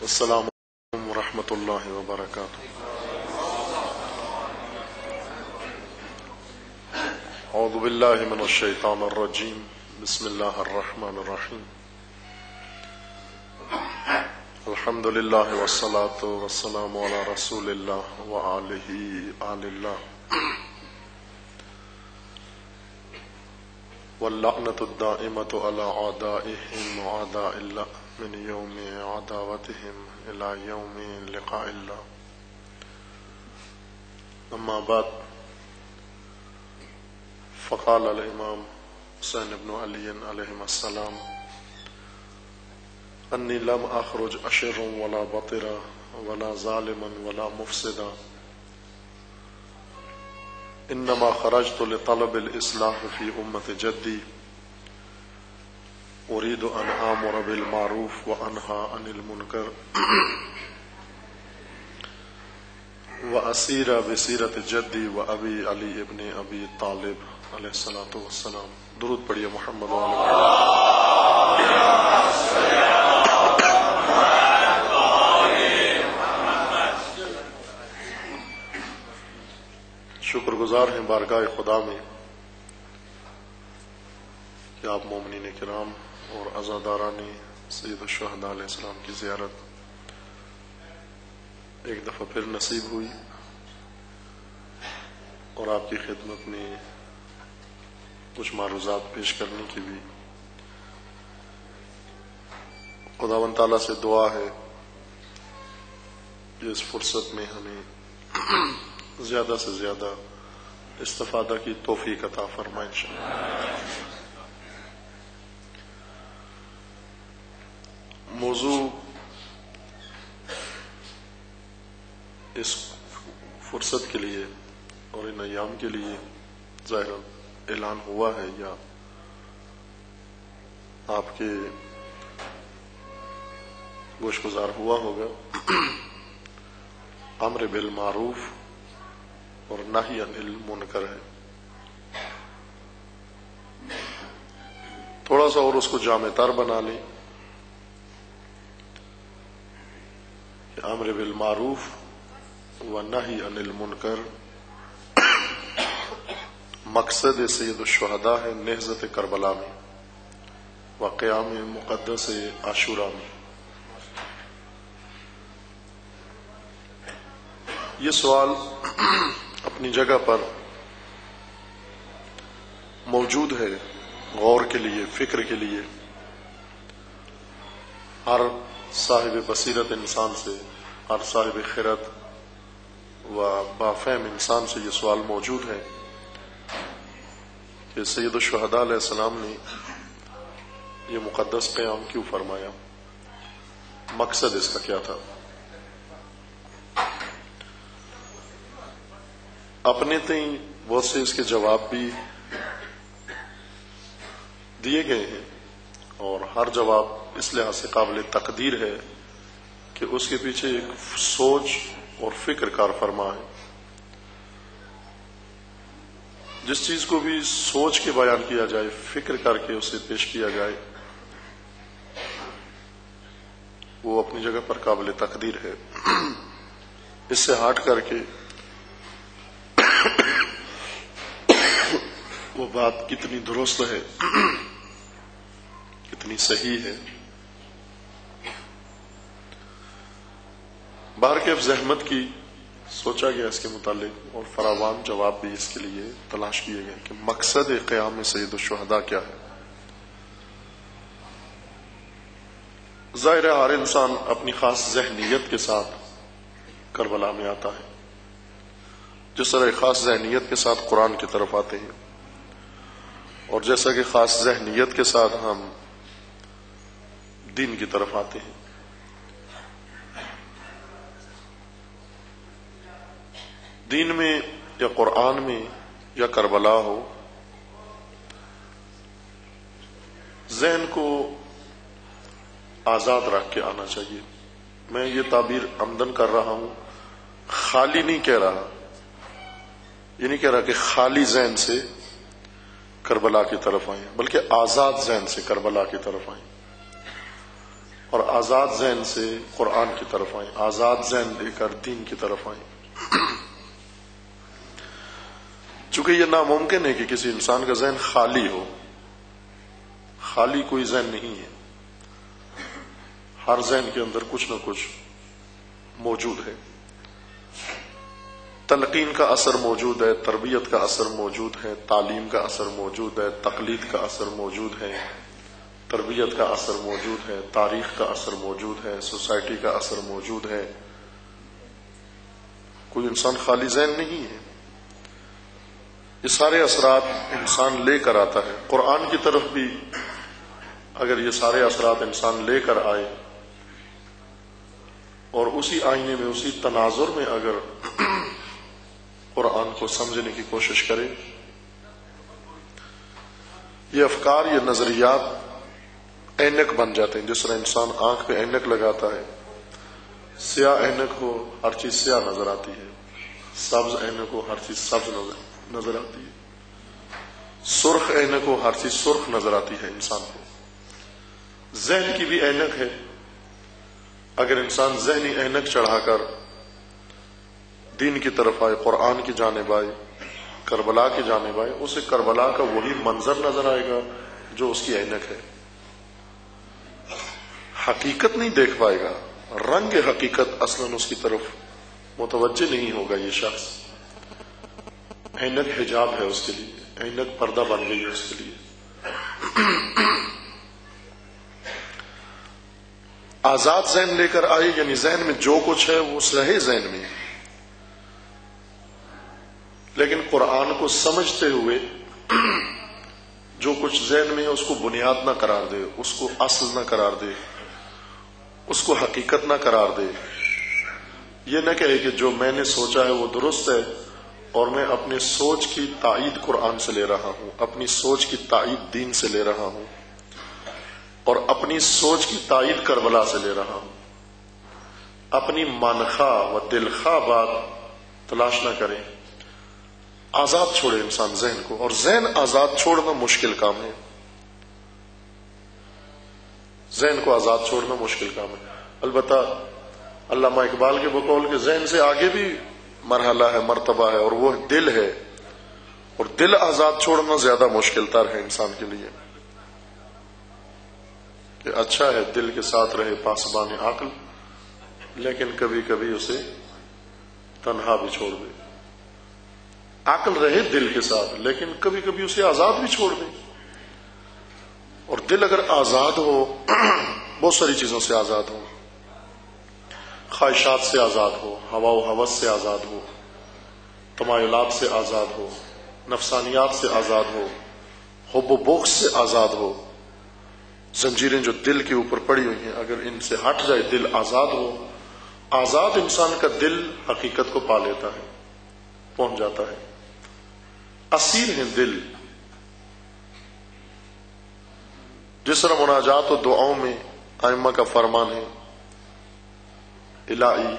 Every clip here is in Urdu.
السلام علیکم ورحمۃ اللہ وبرکاتہ۔ اعوذ باللہ من الشیطان الرجیم، بسم اللہ الرحمن الرحیم۔ الحمد للہ والصلاة والسلام علی رسول اللہ وآلہ آل اللہ، واللعنۃ الدائمۃ علی اعدائہم وأعداء اللہ من یوم عداوتہم الی یوم لقاء اللہ۔ اما بعد، فقال الامام حسین بن علی علیہ السلام: انی لم اخرج اشرا ولا بطرا ولا ظالما ولا مفسدا، انما خرجت لطلب الاصلاح فی امت جدی، اريد ان آمر بالمعروف وانهى عن المنکر واسیر بسیرت جدی وابی علی ابن ابی طالب علیہ الصلوۃ والسلام۔ درود پڑھیے محمد وعلی شکر گزار ہیں بارگاہ خدا میں کہ آپ مومنین کرام اور عزاداران سید الشہداء علیہ السلام کی زیارت ایک دفعہ پھر نصیب ہوئی، اور آپ کی خدمت میں کچھ معروضات پیش کرنے کی بھی خداوند تعالیٰ سے دعا ہے کہ اس فرصت میں ہمیں زیادہ سے زیادہ استفادہ کی توفیق عطا فرمائے انشاءاللہ۔ موضوع اس فرصت کے لیے اور ان ایام کے لیے ظاہر اعلان ہوا ہے یا آپ کے گوش گزار ہوا ہوگا، امر بالمعروف اور نہی عن المنکر ہے۔ تھوڑا سا اور اس کو جامع تر بنا لیں کہ امر بالمعروف و نہی عن المنکر مقصد سید الشہداء ہے نہضت کربلا میں و قیام مقدس عاشوراء میں۔ یہ سوال اپنی جگہ پر موجود ہے، غور کے لیے، فکر کے لیے۔ ہر صاحب بصیرت انسان سے، ہر صاحب خرد و بافہم انسان سے یہ سوال موجود ہے کہ سید الشہداء علیہ السلام نے یہ مقدس قیام کیوں فرمایا، مقصد اس کا کیا تھا۔ اپنے تئیں بہت سے اس کے جواب بھی دیے گئے ہیں، اور ہر جواب اس لحاظ سے قابل تقدیر ہے کہ اس کے پیچھے ایک سوچ اور فکر کار فرما ہے۔ جس چیز کو بھی سوچ کے بیان کیا جائے، فکر کر کے اسے پیش کیا جائے، وہ اپنی جگہ پر قابل تقدیر ہے۔ اس سے ہٹ کر کے وہ بات کتنی درست ہے، کتنی صحیح ہے، بارکیف زحمت کی سوچا گیا اس کے متعلق، اور فراوان جواب بھی اس کے لیے تلاش کیے گئے کہ مقصد قیام سید الشہداء کیا ہے۔ ظاہر ہے ہر انسان اپنی خاص ذہنیت کے ساتھ کربلا میں آتا ہے، جس طرح ایک خاص ذہنیت کے ساتھ قرآن کی طرف آتے ہیں، اور جیسا کہ خاص ذہنیت کے ساتھ ہم دین کی طرف آتے ہیں۔ دین میں یا قرآن میں یا کربلا ہو، ذہن کو آزاد رکھ کے آنا چاہیے۔ میں یہ تعبیر عمدن کر رہا ہوں، خالی نہیں کہہ رہا، یہ نہیں کہہ رہا کہ خالی ذہن سے کربلا کی طرف آئیں، بلکہ آزاد ذہن سے کربلا کی طرف آئیں۔ اور آزاد ذہن سے قرآن کی طرف آئیں، آزاد ذہن لے کر دین کی طرف آئیں۔ چونکہ یہ ناممکن ہے کہ کسی انسان کا ذہن خالی ہو، خالی کوئی ذہن نہیں ہے، ہر ذہن کے اندر کچھ نہ کچھ موجود ہے، تلقین کا اثر موجود ہے، تربیت کا اثر موجود ہے، تعلیم کا اثر موجود ہے، تقلید کا اثر موجود ہے، تربیت کا اثر موجود ہے، تاریخ کا اثر موجود ہے، سوسائٹی کا اثر موجود ہے۔ کوئی انسان خالی ذہن نہیں ہے، یہ سارے اثرات انسان لے کر آتا ہے۔ قرآن کی طرف بھی اگر یہ سارے اثرات انسان لے کر آئے اور اسی آئینے میں، اسی تناظر میں اگر قرآن کو سمجھنے کی کوشش کرے، یہ افکار، یہ نظریات اینک بن جاتے ہیں۔ جس طرح انسان آنکھ پہ اینک لگاتا ہے، سیاہ اینک ہو ہر چیز سیاہ نظر آتی ہے، سبز اینک ہو ہر چیز سبز نظر آتی ہے، سرخ اینک ہو ہر چیز سرخ نظر آتی ہے انسان کو۔ ذہن کی بھی اینک ہے، اگر انسان ذہنی اینک چڑھا کر دین کی طرف آئے، قرآن کی جانب آئے، کربلا کی جانب آئے، اسے کربلا کا وہی منظر نظر آئے گا جو اس کی اینک ہے، حقیقت نہیں دیکھ پائے گا، رنگ حقیقت اصلاً اس کی طرف متوجہ نہیں ہوگا۔ یہ شخص اینک حجاب ہے اس کے لیے، اینک پردہ بن گئی ہے اس کے لیے۔ آزاد ذہن لے کر آئے، یعنی ذہن میں جو کچھ ہے وہ رہے ذہن میں، لیکن قرآن کو سمجھتے ہوئے جو کچھ ذہن میں ہے اس کو بنیاد نہ قرار دے، اس کو اصل نہ قرار دے، اس کو حقیقت نہ قرار دے۔ یہ نہ کہے کہ جو میں نے سوچا ہے وہ درست ہے اور میں اپنے سوچ کی تائید قرآن سے لے رہا ہوں، اپنی سوچ کی تائید دین سے لے رہا ہوں، اور اپنی سوچ کی تائید کربلا سے لے رہا ہوں۔ اپنی منخواہ و دلخواہ بات تلاش نہ کریں، آزاد چھوڑے انسان ذہن کو، اور ذہن آزاد چھوڑنا مشکل کام ہے، ذہن کو آزاد چھوڑنا مشکل کام ہے۔ البتہ علامہ اقبال کے بقول کے ذہن سے آگے بھی مرحلہ ہے، مرتبہ ہے، اور وہ دل ہے، اور دل آزاد چھوڑنا زیادہ مشکل تر ہے انسان کے لیے، کہ اچھا ہے دل کے ساتھ رہے پاسبان عقل، لیکن کبھی کبھی اسے تنہا بھی چھوڑ دے۔ عقل رہے دل کے ساتھ، لیکن کبھی کبھی اسے آزاد بھی چھوڑ دے۔ اور دل اگر آزاد ہو، بہت ساری چیزوں سے آزاد ہو، خواہشات سے آزاد ہو، ہوا و ہوس سے آزاد ہو، تمایلات سے آزاد ہو، نفسانیات سے آزاد ہو، حب و بغض سے آزاد ہو، زنجیریں جو دل کے اوپر پڑی ہوئی ہیں اگر ان سے ہٹ جائے، دل آزاد ہو، آزاد انسان کا دل حقیقت کو پا لیتا ہے، پہنچ جاتا ہے۔ اسیر ہیں دل، جس طرح مناجات و دعاؤں میں ائمہ کا فرمان ہے، الہی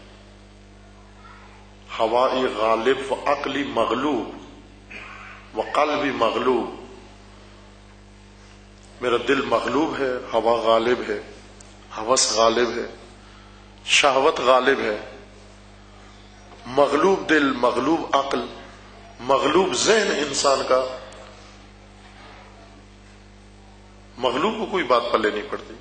ہوائی غالب و عقلی مغلوب و قلبی مغلوب، میرا دل مغلوب ہے، ہوا غالب ہے، ہوس غالب ہے، شہوت غالب ہے، مغلوب دل، مغلوب عقل، مغلوب ذہن انسان کا، مغلوب کو کوئی بات پلے نہیں پڑتی۔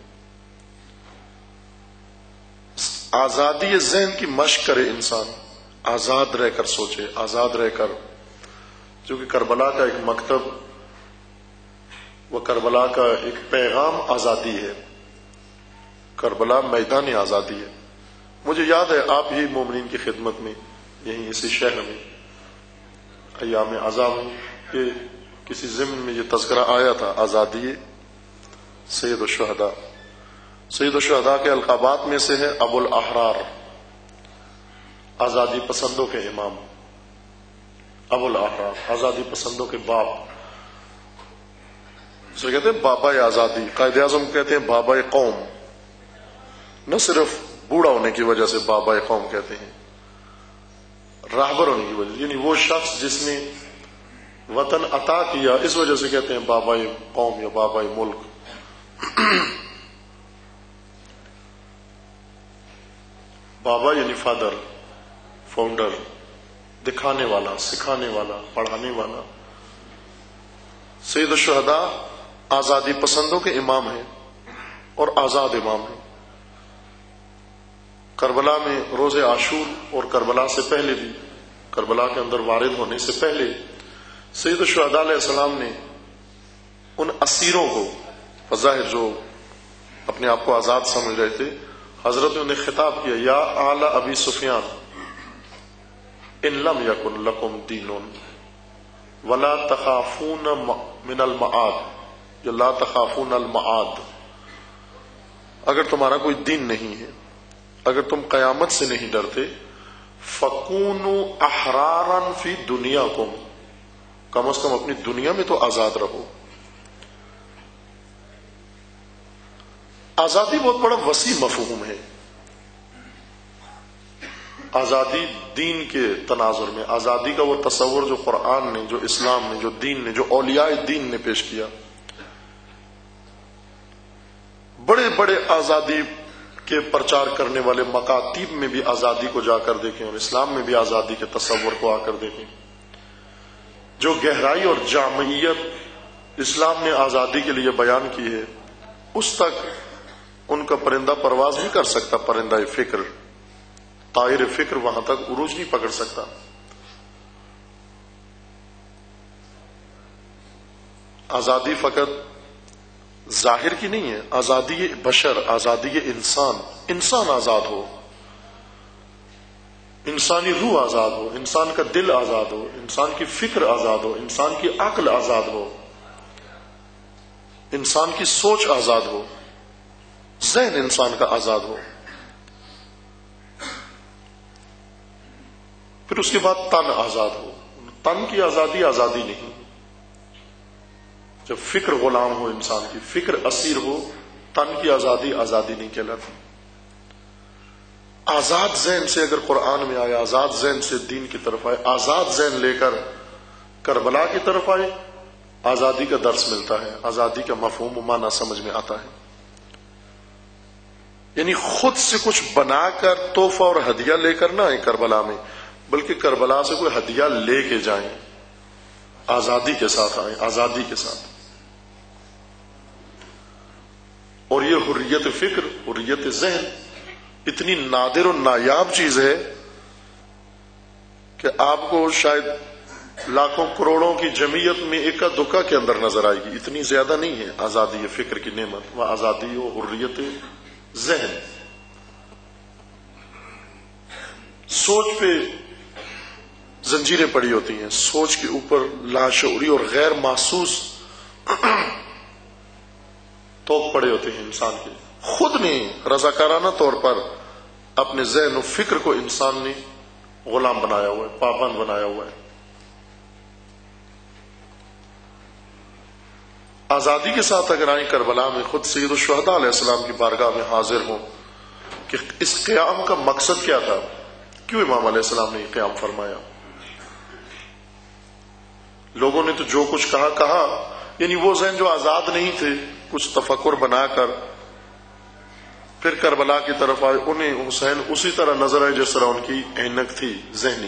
آزادی ذہن کی مشق کرے انسان، آزاد رہ کر سوچے، آزاد رہ کر، چونکہ کربلا کا ایک مکتب و کربلا کا ایک پیغام آزادی ہے، کربلا میدان آزادی ہے۔ مجھے یاد ہے آپ ہی مومنین کی خدمت میں یہیں اسی شہر میں ایام عذاب میں کہ کسی ضمن میں یہ تذکرہ آیا تھا، آزادی سید الشہداء۔ سید الشہداء کے القابات میں سے ہے ابو الاحرار، آزادی پسندوں کے امام، ابو الاحرار، آزادی پسندوں کے باپ، اسے کہتے ہیں بابا آزادی۔ قائد اعظم کہتے ہیں بابا قوم، نہ صرف بوڑھا ہونے کی وجہ سے بابا قوم کہتے ہیں، راہبر ہونے کی وجہ، یعنی وہ شخص جس نے وطن عطا کیا، اس وجہ سے کہتے ہیں بابا قوم یا بابا ملک۔ بابا یعنی فادر، فاؤنڈر، دکھانے والا، سکھانے والا، پڑھانے والا۔ سید الشہداء آزادی پسندوں کے امام ہیں اور آزاد امام ہیں۔ کربلا میں روز عاشور اور کربلا سے پہلے بھی، کربلا کے اندر وارد ہونے سے پہلے سید الشہداء علیہ السلام نے ان اسیروں کو، بظاہر جو اپنے آپ کو آزاد سمجھ رہے تھے، حضرت نے انہیں خطاب کیا، یا آل ابی سفیان ان لم یکن لکم دین ولا تخافون من المعاد، یا لا تخافون المعاد، اگر تمہارا کوئی دین نہیں ہے، اگر تم قیامت سے نہیں ڈرتے، فکونوا احرارا فی دنیاکم، کم از کم اپنی دنیا میں تو آزاد رہو۔ آزادی بہت بڑا وسیع مفہوم ہے۔ آزادی دین کے تناظر میں، آزادی کا وہ تصور جو قرآن نے، جو اسلام نے، جو دین نے، جو اولیاء دین نے پیش کیا، بڑے بڑے آزادی کے پرچار کرنے والے مکاتیب میں بھی آزادی کو جا کر دیکھیں اور اسلام میں بھی آزادی کے تصور کو آ کر دیکھیں۔ جو گہرائی اور جامعیت اسلام نے آزادی کے لیے بیان کی ہے، اس تک ان کا پرندہ پرواز نہیں کر سکتا، پرندہ فکر، طائر فکر وہاں تک عروج نہیں پکڑ سکتا۔ آزادی فقط ظاہر کی نہیں ہے، آزادی بشر، آزادی انسان، انسان آزاد ہو، انسانی روح آزاد ہو، انسان کا دل آزاد ہو، انسان کی فکر آزاد ہو، انسان کی عقل آزاد ہو، انسان کی سوچ آزاد ہو، ذہن انسان کا آزاد ہو۔ پھر اس کے بعد تن آزاد ہو۔ تن کی آزادی آزادی نہیں، جب فکر غلام ہو، انسان کی فکر اسیر ہو، تن کی آزادی آزادی نہیں کہلاتی۔ آزاد ذہن سے اگر قرآن میں آئے، آزاد ذہن سے دین کی طرف آئے، آزاد ذہن لے کر کربلا کی طرف آئے، آزادی کا درس ملتا ہے، آزادی کا مفہوم و معنی سمجھ میں آتا ہے۔ یعنی خود سے کچھ بنا کر تحفہ اور ہدیہ لے کر نہ آئے کربلا میں، بلکہ کربلا سے کوئی ہدیہ لے کے جائیں، آزادی کے ساتھ آئیں، آزادی کے ساتھ۔ اور یہ حریت فکر، حریت ذہن اتنی نادر و نایاب چیز ہے کہ آپ کو شاید لاکھوں کروڑوں کی جمعیت میں اکا دکا کے اندر نظر آئے گی، اتنی زیادہ نہیں ہے آزادی فکر کی نعمت و آزادی و حریت ذہن۔ سوچ پہ زنجیریں پڑی ہوتی ہیں، سوچ کے اوپر لاشعوری اور غیر محسوس توق پڑے ہوتے ہیں انسان کے، خود نے رضاکارانہ طور پر اپنے ذہن و فکر کو انسان نے غلام بنایا ہوا ہے، پابند بنایا ہوا ہے۔ آزادی کے ساتھ اگر آئیں کربلا میں، خود سید الشہداء علیہ السلام کی بارگاہ میں حاضر ہوں کہ اس قیام کا مقصد کیا تھا، کیوں امام علیہ السلام نے یہ قیام فرمایا۔ لوگوں نے تو جو کچھ کہا، یعنی وہ ذہن جو آزاد نہیں تھے، کچھ تفکر بنا کر پھر کربلا کی طرف آئے، انہیں حسین اسی طرح نظر آئے جس طرح ان کی اینک تھی ذہنی۔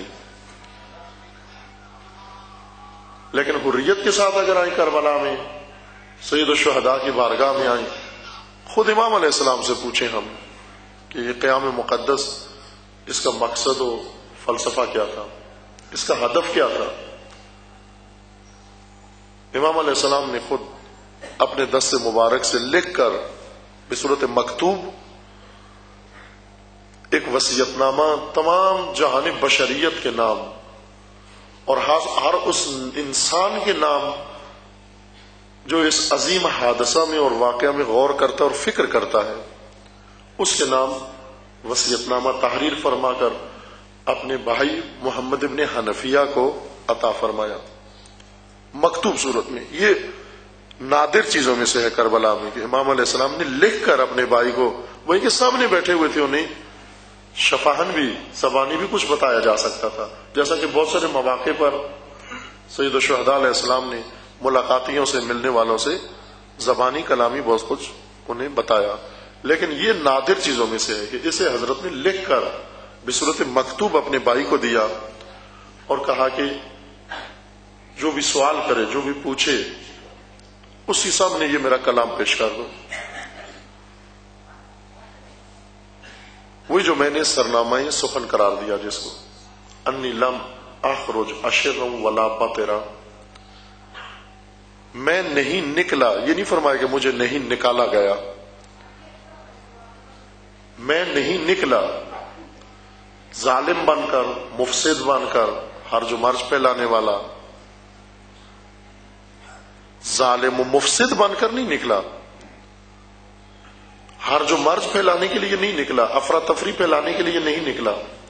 لیکن حریت کے ساتھ اگر آئیں کربلا میں، سید الشہداء کی بارگاہ میں آئیں، خود امام علیہ السلام سے پوچھیں ہم کہ یہ قیام مقدس، اس کا مقصد و فلسفہ کیا تھا، اس کا ہدف کیا تھا۔ امام علیہ السلام نے خود اپنے دست مبارک سے لکھ کر بصورت مکتوب ایک وصیت نامہ تمام جہان بشریت کے نام اور ہر اس انسان کے نام جو اس عظیم حادثہ میں اور واقعہ میں غور کرتا اور فکر کرتا ہے، اس کے نام وصیت نامہ تحریر فرما کر اپنے بھائی محمد ابن حنفیہ کو عطا فرمایا مکتوب صورت میں۔ یہ نادر چیزوں میں سے ہے کربلا میں کہ امام علیہ السلام نے لکھ کر اپنے بھائی کو، وہی کے سامنے بیٹھے ہوئے تھے، انہیں شفاہن بھی، زبانی بھی کچھ بتایا جا سکتا تھا، جیسا کہ بہت سارے مواقع پر سید الشہداء علیہ السلام نے ملاقاتیوں سے، ملنے والوں سے زبانی کلامی بہت کچھ انہیں بتایا۔ لیکن یہ نادر چیزوں میں سے ہے کہ اسے حضرت نے لکھ کر بصورت مکتوب اپنے بھائی کو دیا اور کہا کہ جو بھی سوال کرے، جو بھی پوچھے، اسی سامنے یہ میرا کلام پیش کر دو۔ وہی جو میں نے سرنامہ سخن قرار دیا، جس کو انی لم اخرج اشرا ولا بطرا، میں نہیں نکلا، یہ نہیں فرمایا کہ مجھے نہیں نکالا گیا، میں نہیں نکلا ظالم بن کر، مفسد بن کر، ہرج و مرج پھیلانے والا، ظالم و مفسد بن کر نہیں نکلا، ہرج و مرج پھیلانے کے لیے نہیں نکلا، افراتفری پھیلانے کے لیے نہیں نکلا۔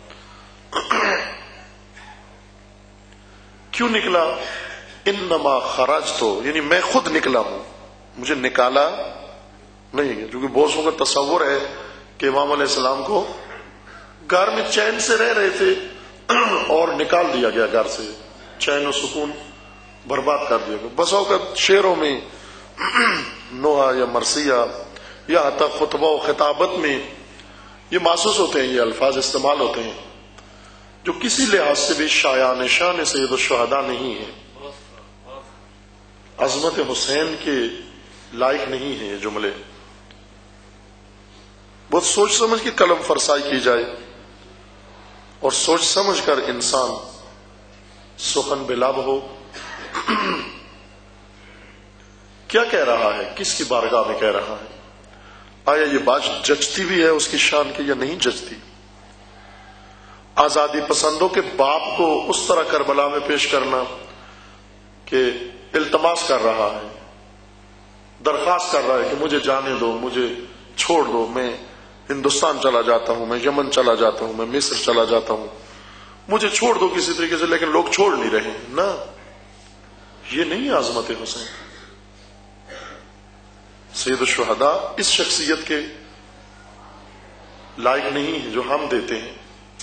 کیوں نکلا؟ انما خرجت، یعنی میں خود نکلا ہوں، مجھے نکالا نہیں ہے۔ کیونکہ بہت کا تصور ہے کہ امام علیہ السلام کو گھر میں چین سے رہ رہے تھے اور نکال دیا گیا گھر سے، چین و سکون برباد کر دیا گیا۔ بس اوقات شعروں میں نوحہ یا مرثیہ یا حتی خطبہ و خطابت میں یہ محسوس ہوتے ہیں، یہ الفاظ استعمال ہوتے ہیں جو کسی لحاظ سے بھی شایان شان سید الشہداء نہیں ہے، عظمت حسین کے لائق نہیں ہے یہ جملے۔ بہت سوچ سمجھ کے قلم فرسائی کی جائے اور سوچ سمجھ کر انسان سخن بلاب ہو۔ کیا کہہ رہا ہے، کس کی بارگاہ میں کہہ رہا ہے، آیا یہ بات جچتی بھی ہے اس کی شان کی یا نہیں جچتی؟ آزادی پسندوں کے باپ کو اس طرح کربلا میں پیش کرنا کہ التماس کر رہا ہے، درخواست کر رہا ہے کہ مجھے جانے دو، مجھے چھوڑ دو، میں ہندوستان چلا جاتا ہوں، میں یمن چلا جاتا ہوں، میں مصر چلا جاتا ہوں، مجھے چھوڑ دو کسی طریقے سے، لیکن لوگ چھوڑ نہیں رہے نا۔ یہ نہیں ہے عظمت حسین۔ سید الشہداء اس شخصیت کے لائق نہیں ہے جو ہم دیتے ہیں۔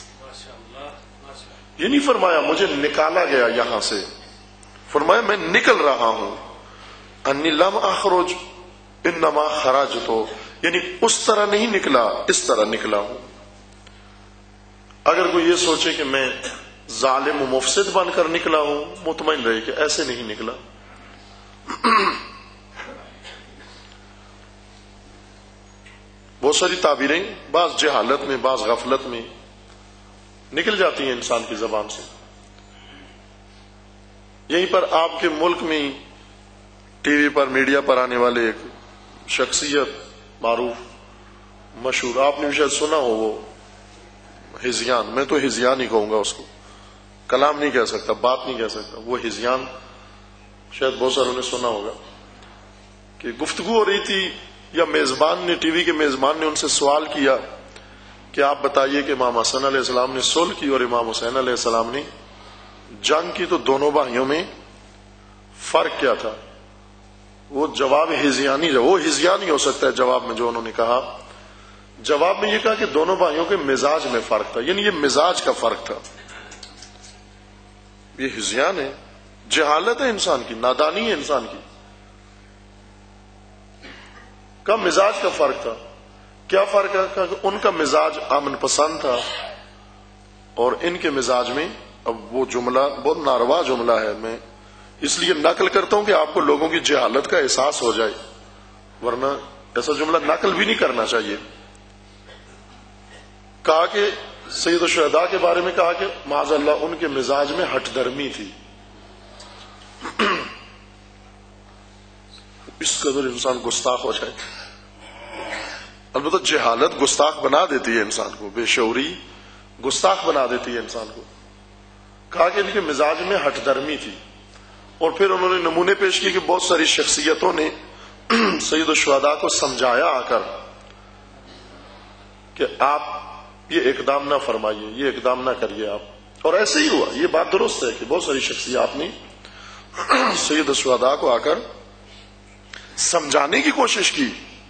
یہ نہیں فرمایا مجھے نکالا گیا یہاں سے، فرمایا میں نکل رہا ہوں۔ انی لم اخرج انما خرجت، یعنی اس طرح نہیں نکلا، اس طرح نکلا ہوں۔ اگر کوئی یہ سوچے کہ میں ظالم و مفسد بن کر نکلا ہوں، مطمئن رہے کہ ایسے نہیں نکلا۔ بہت ساری تعبیریں بعض جہالت میں، بعض غفلت میں نکل جاتی ہیں انسان کی زبان سے۔ یہیں پر آپ کے ملک میں ٹی وی پر، میڈیا پر آنے والے ایک شخصیت معروف مشہور، آپ نے بھی شاید سنا ہو، وہ ہزیان، میں تو ہزیان ہی کہوں گا اس کو، کلام نہیں کہہ سکتا، بات نہیں کہہ سکتا، وہ ہزیان، شاید بہت ساروں نے سنا ہوگا کہ گفتگو ہو رہی تھی یا میزبان نے، ٹی وی کے میزبان نے ان سے سوال کیا کہ آپ بتائیے کہ امام حسن علیہ السلام نے صلح کی اور امام حسین علیہ السلام نے جنگ کی، تو دونوں بھائیوں میں فرق کیا تھا؟ وہ جواب ہزیانی، وہ ہزیانی ہو سکتا ہے جواب میں جو انہوں نے کہا، جواب میں یہ کہا کہ دونوں بھائیوں کے مزاج میں فرق تھا، یعنی یہ مزاج کا فرق تھا۔ یہ ہزیان ہے، جہالت ہے انسان کی، نادانی ہے انسان کی۔ کا مزاج کا فرق تھا، کیا فرق ہے؟ کہ ان کا مزاج امن پسند تھا اور ان کے مزاج میں، اب وہ جملہ بہت ناروا جملہ ہے، میں اس لیے نقل کرتا ہوں کہ آپ کو لوگوں کی جہالت کا احساس ہو جائے، ورنہ ایسا جملہ نقل بھی نہیں کرنا چاہیے۔ کہا کہ سید الشہداء کے بارے میں کہا کہ معاذ اللہ ان کے مزاج میں ہٹ درمی تھی۔ اس قدر انسان گستاخ ہو جائے، البتہ جہالت گستاخ بنا دیتی ہے انسان کو، بے شعوری گستاخ بنا دیتی ہے انسان کو۔ کہا کہ ان کے مزاج میں ہٹ درمی تھی، اور پھر انہوں نے نمونے پیش کیے کہ بہت ساری شخصیتوں نے سید الشہداء کو سمجھایا آ کر کہ آپ یہ اقدام نہ فرمائیے، یہ اقدام نہ کریے آپ، اور ایسے ہی ہوا۔ یہ بات درست ہے کہ بہت ساری شخصیات نے سید الشہداء کو آ کر سمجھانے کی کوشش کی۔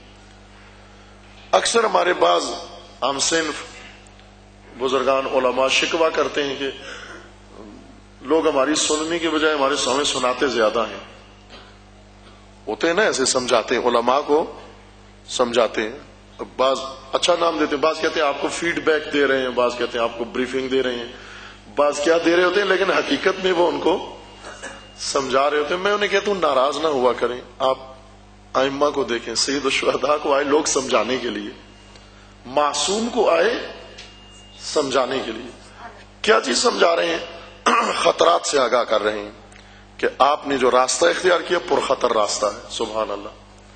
اکثر ہمارے بعض عام صنف بزرگان علماء شکوہ کرتے ہیں کہ لوگ ہماری سننے کے بجائے ہمارے سامنے سناتے زیادہ ہیں۔ ہوتے ہیں نا ایسے، سمجھاتے ہیں، علماء کو سمجھاتے ہیں، بعض اچھا نام دیتے ہیں، بعض کہتے ہیں آپ کو فیڈ بیک دے رہے ہیں، بعض کہتے ہیں آپ کو بریفنگ دے رہے ہیں، بعض کیا دے رہے ہوتے ہیں، لیکن حقیقت میں وہ ان کو سمجھا رہے ہوتے ہیں. میں انہیں کہتا ہوں ناراض نہ ہوا کریں. آپ ائمہ کو دیکھیں، سید الشہداء کو آئے لوگ سمجھانے کے لیے، معصوم کو آئے سمجھانے کے لیے. کیا چیز سمجھا رہے ہیں؟ خطرات سے آگاہ کر رہے ہیں کہ آپ نے جو راستہ اختیار کیا پرخطر راستہ ہے. سبحان اللہ،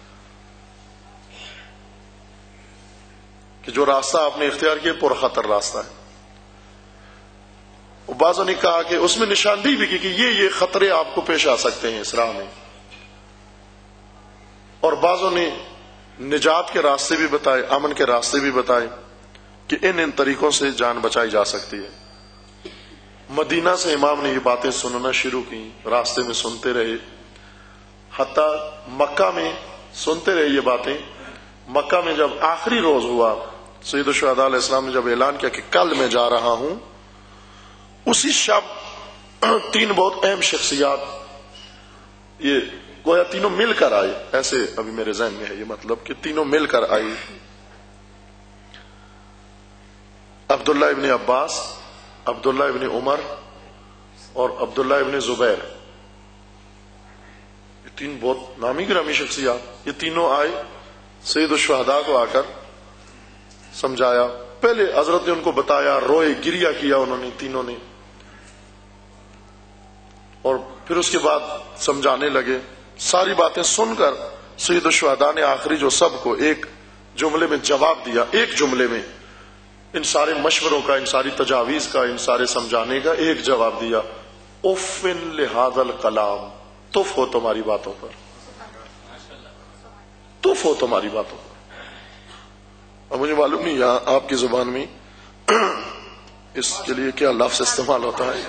کہ جو راستہ آپ نے اختیار کیا پرخطر راستہ ہے. بعضوں نے کہا کہ اس میں نشاندہی بھی کی کہ یہ خطرے آپ کو پیش آ سکتے ہیں اس راہ میں، اور بعضوں نے نجات کے راستے بھی بتائے، امن کے راستے بھی بتائے کہ ان طریقوں سے جان بچائی جا سکتی ہے. مدینہ سے امام نے یہ باتیں سننا شروع کی، راستے میں سنتے رہے، حتیٰ مکہ میں سنتے رہے یہ باتیں. مکہ میں جب آخری روز ہوا، سید الشہداء علیہ السلام نے جب اعلان کیا کہ کل میں جا رہا ہوں، اسی شب تین بہت اہم شخصیات، یہ گویا تینوں مل کر آئے، ایسے ابھی میرے ذہن میں ہے یہ مطلب کہ تینوں مل کر آئی. عبداللہ ابن عباس، عبداللہ ابن عمر اور عبداللہ ابن زبیر. یہ تین بہت نامی گرامی شخصیات، یہ تینوں آئے سید الشہداء کو آ کر سمجھایا. پہلے حضرت نے ان کو بتایا، روئے، گریہ کیا انہوں نے تینوں نے، اور پھر اس کے بعد سمجھانے لگے. ساری باتیں سن کر سید الشہداء نے آخری جو سب کو ایک جملے میں جواب دیا، ایک جملے میں ان سارے مشوروں کا، ان ساری تجاویز کا، ان سارے سمجھانے کا ایک جواب دیا، اف لہذا الکلام، تف ہو تمہاری باتوں پر، تف ہو تمہاری باتوں پر. اب مجھے معلوم نہیں یہاں آپ کی زبان میں اس کے لیے کیا لفظ استعمال ہوتا ہے.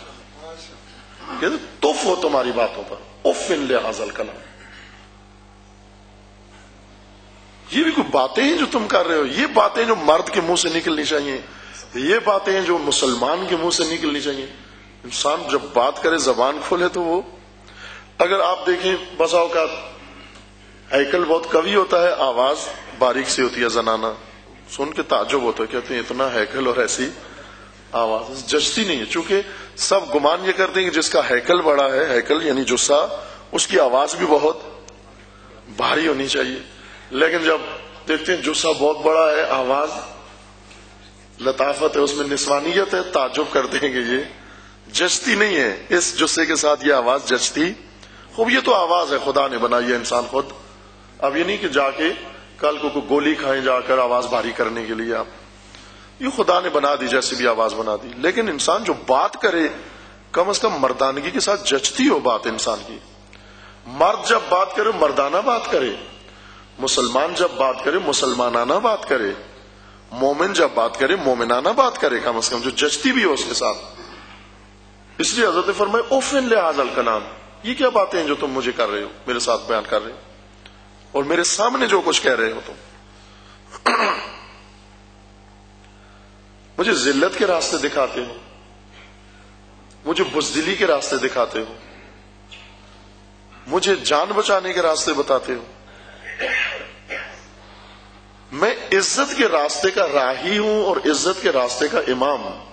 تف ہو تمہاری باتوں پر، اف لہذا الکلام. یہ بھی کوئی باتیں ہیں جو تم کر رہے ہو؟ یہ باتیں جو مرد کے منہ سے نکلنی چاہیے، یہ باتیں جو مسلمان کے منہ سے نکلنی چاہیے. انسان جب بات کرے، زبان کھولے، تو وہ اگر آپ دیکھیں بسا اوقات ہیکل بہت قوی ہوتا ہے، آواز باریک سی ہوتی ہے، زنانہ سن کے تعجب ہوتا ہے، کہتے ہیں اتنا ہیکل اور ایسی آواز جچتی نہیں ہے. چونکہ سب گمان یہ کرتے ہیں کہ جس کا ہیکل بڑا ہے، ہیکل یعنی جسہ، اس کی آواز بھی بہت بھاری ہونی چاہیے. لیکن جب دیکھتے ہیں جسہ بہت بڑا ہے، آواز لطافت ہے، اس میں نسوانیت ہے، تعجب کرتے ہیں کہ یہ جچتی نہیں ہے، اس جسے کے ساتھ یہ آواز جچتی. خوب یہ تو آواز ہے، خدا نے بنائی ہے انسان خود. اب یہ نہیں کہ جا کے کل کو کوئی گولی کھائیں جا کر آواز بھاری کرنے کے لیے، آپ یہ خدا نے بنا دی، جیسی بھی آواز بنا دی. لیکن انسان جو بات کرے کم از کم مردانگی کے ساتھ جچتی ہو بات انسان کی. مرد جب بات کرے مردانہ بات کرے، مسلمان جب بات کرے مسلمانانہ بات کرے، مومن جب بات کرے مومنانہ بات کرے، کم از کم جو جچتی بھی ہو اس کے ساتھ. اس لیے حضرت نے فرمائے اوف لہذا الکلام، یہ کیا باتیں ہیں جو تم مجھے کر رہے ہو، میرے ساتھ بیان کر رہے ہو، اور میرے سامنے جو کچھ کہہ رہے ہو تم. مجھے ذلت کے راستے دکھاتے ہو، مجھے بزدلی کے راستے دکھاتے ہو، مجھے جان بچانے کے راستے بتاتے ہو. میں عزت کے راستے کا راہی ہوں اور عزت کے راستے کا امام ہوں.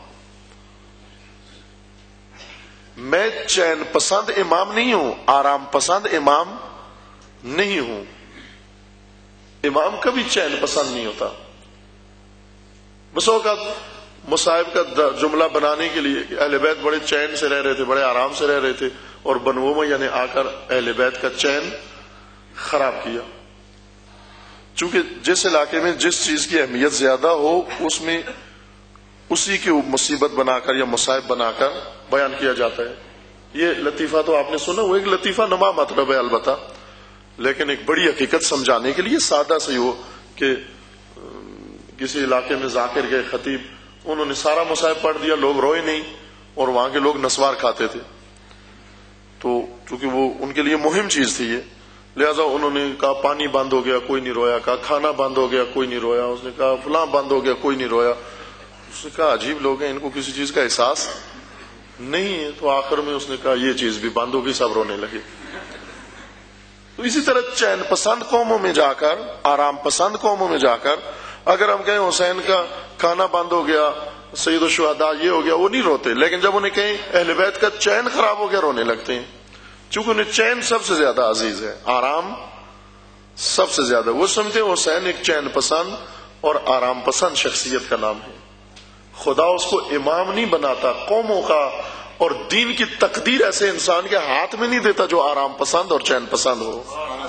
میں چین پسند امام نہیں ہوں، آرام پسند امام نہیں ہوں. امام کبھی چین پسند نہیں ہوتا. بس اوقات مصائب کا جملہ بنانے کے لیے کہ اہل بیت بڑے چین سے رہ رہے تھے، بڑے آرام سے رہ رہے تھے، اور بنو امیہ نے آ کر اہل بیت کا چین خراب کیا. چونکہ جس علاقے میں جس چیز کی اہمیت زیادہ ہو، اس میں اسی کی مصیبت بنا کر یا مصائب بنا کر بیان کیا جاتا ہے. یہ لطیفہ تو آپ نے سنا، وہ ایک لطیفہ نما مطلب ہے البتہ، لیکن ایک بڑی حقیقت سمجھانے کے لیے سادہ سے ہو کہ کسی علاقے میں ذاکر گئے خطیب، انہوں نے سارا مصائب پڑھ دیا، لوگ روئے نہیں، اور وہاں کے لوگ نسوار کھاتے تھے. تو چونکہ وہ ان کے لیے مہم چیز تھی یہ، لہذا انہوں نے کہا پانی بند ہو گیا، کوئی نہیں رویا. کہا کھانا بند ہو گیا، کوئی نہیں رویا. اس نے کہا فلاں بند ہو گیا، کوئی نہیں رویا. اس نے کہا عجیب لوگ ہیں، ان کو کسی چیز کا احساس نہیں ہے. تو آخر میں اس نے کہا یہ چیز بھی بند ہو گئی، سب رونے لگے. تو اسی طرح چین پسند قوموں میں جا کر، آرام پسند قوموں میں جا کر اگر ہم کہیں حسین کا کھانا بند ہو گیا، سید الشہداء یہ ہو گیا، وہ نہیں روتے، لیکن جب انہیں کہیں اہل بیت کا چین خراب ہو گیا رونے لگتے ہیں، چونکہ انہیں چین سب سے زیادہ عزیز ہے، آرام سب سے زیادہ. وہ سمجھتے ہیں حسین ایک چین پسند اور آرام پسند شخصیت کا نام ہے. خدا اس کو امام نہیں بناتا قوموں کا اور دین کی تقدیر ایسے انسان کے ہاتھ میں نہیں دیتا جو آرام پسند اور چین پسند ہو.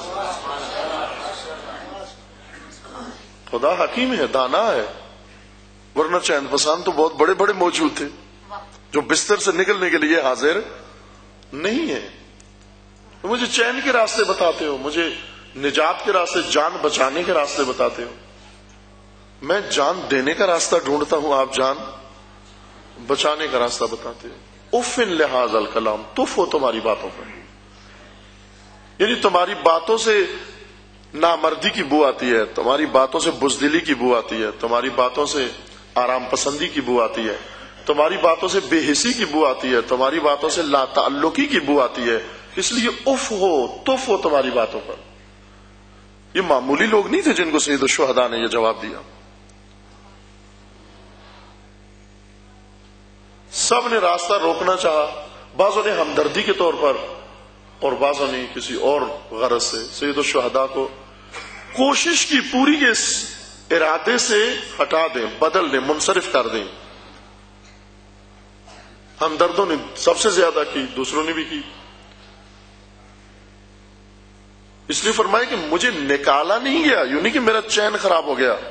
خدا حکیم ہے، دانا ہے، ورنہ چین پسند تو بہت بڑے بڑے موجود تھے جو بستر سے نکلنے کے لیے حاضر نہیں ہے. تو مجھے چین کے راستے بتاتے ہو، مجھے نجات کے راستے، جان بچانے کے راستے بتاتے ہو. میں جان دینے کا راستہ ڈھونڈتا ہوں، آپ جان بچانے کا راستہ بتاتے ہو. اف لحاظ الکلام، تف ہو تمہاری باتوں پر، یعنی تمہاری باتوں سے نامردی کی بو آتی ہے، تمہاری باتوں سے بزدلی کی بو آتی ہے، تمہاری باتوں سے آرام پسندی کی بو آتی ہے، تمہاری باتوں سے بے حسی کی بو آتی ہے، تمہاری باتوں سے لا تعلقی کی بو آتی ہے. اس لیے اف ہو، تف ہو تمہاری باتوں پر. یہ معمولی لوگ نہیں تھے جن کو سید الشہداء نے یہ جواب دیا. سب نے راستہ روکنا چاہا، بعضوں نے ہمدردی کے طور پر اور بعضوں نے کسی اور غرض سے. سید الشہداء کو کوشش کی پوری کے اس ارادے سے ہٹا دیں، بدل دیں، منصرف کر دیں. ہمدردوں نے سب سے زیادہ کی، دوسروں نے بھی کی. اس لیے فرمایا کہ مجھے نکالا نہیں گیا، یوں نہیں کہ میرا چین خراب ہو گیا،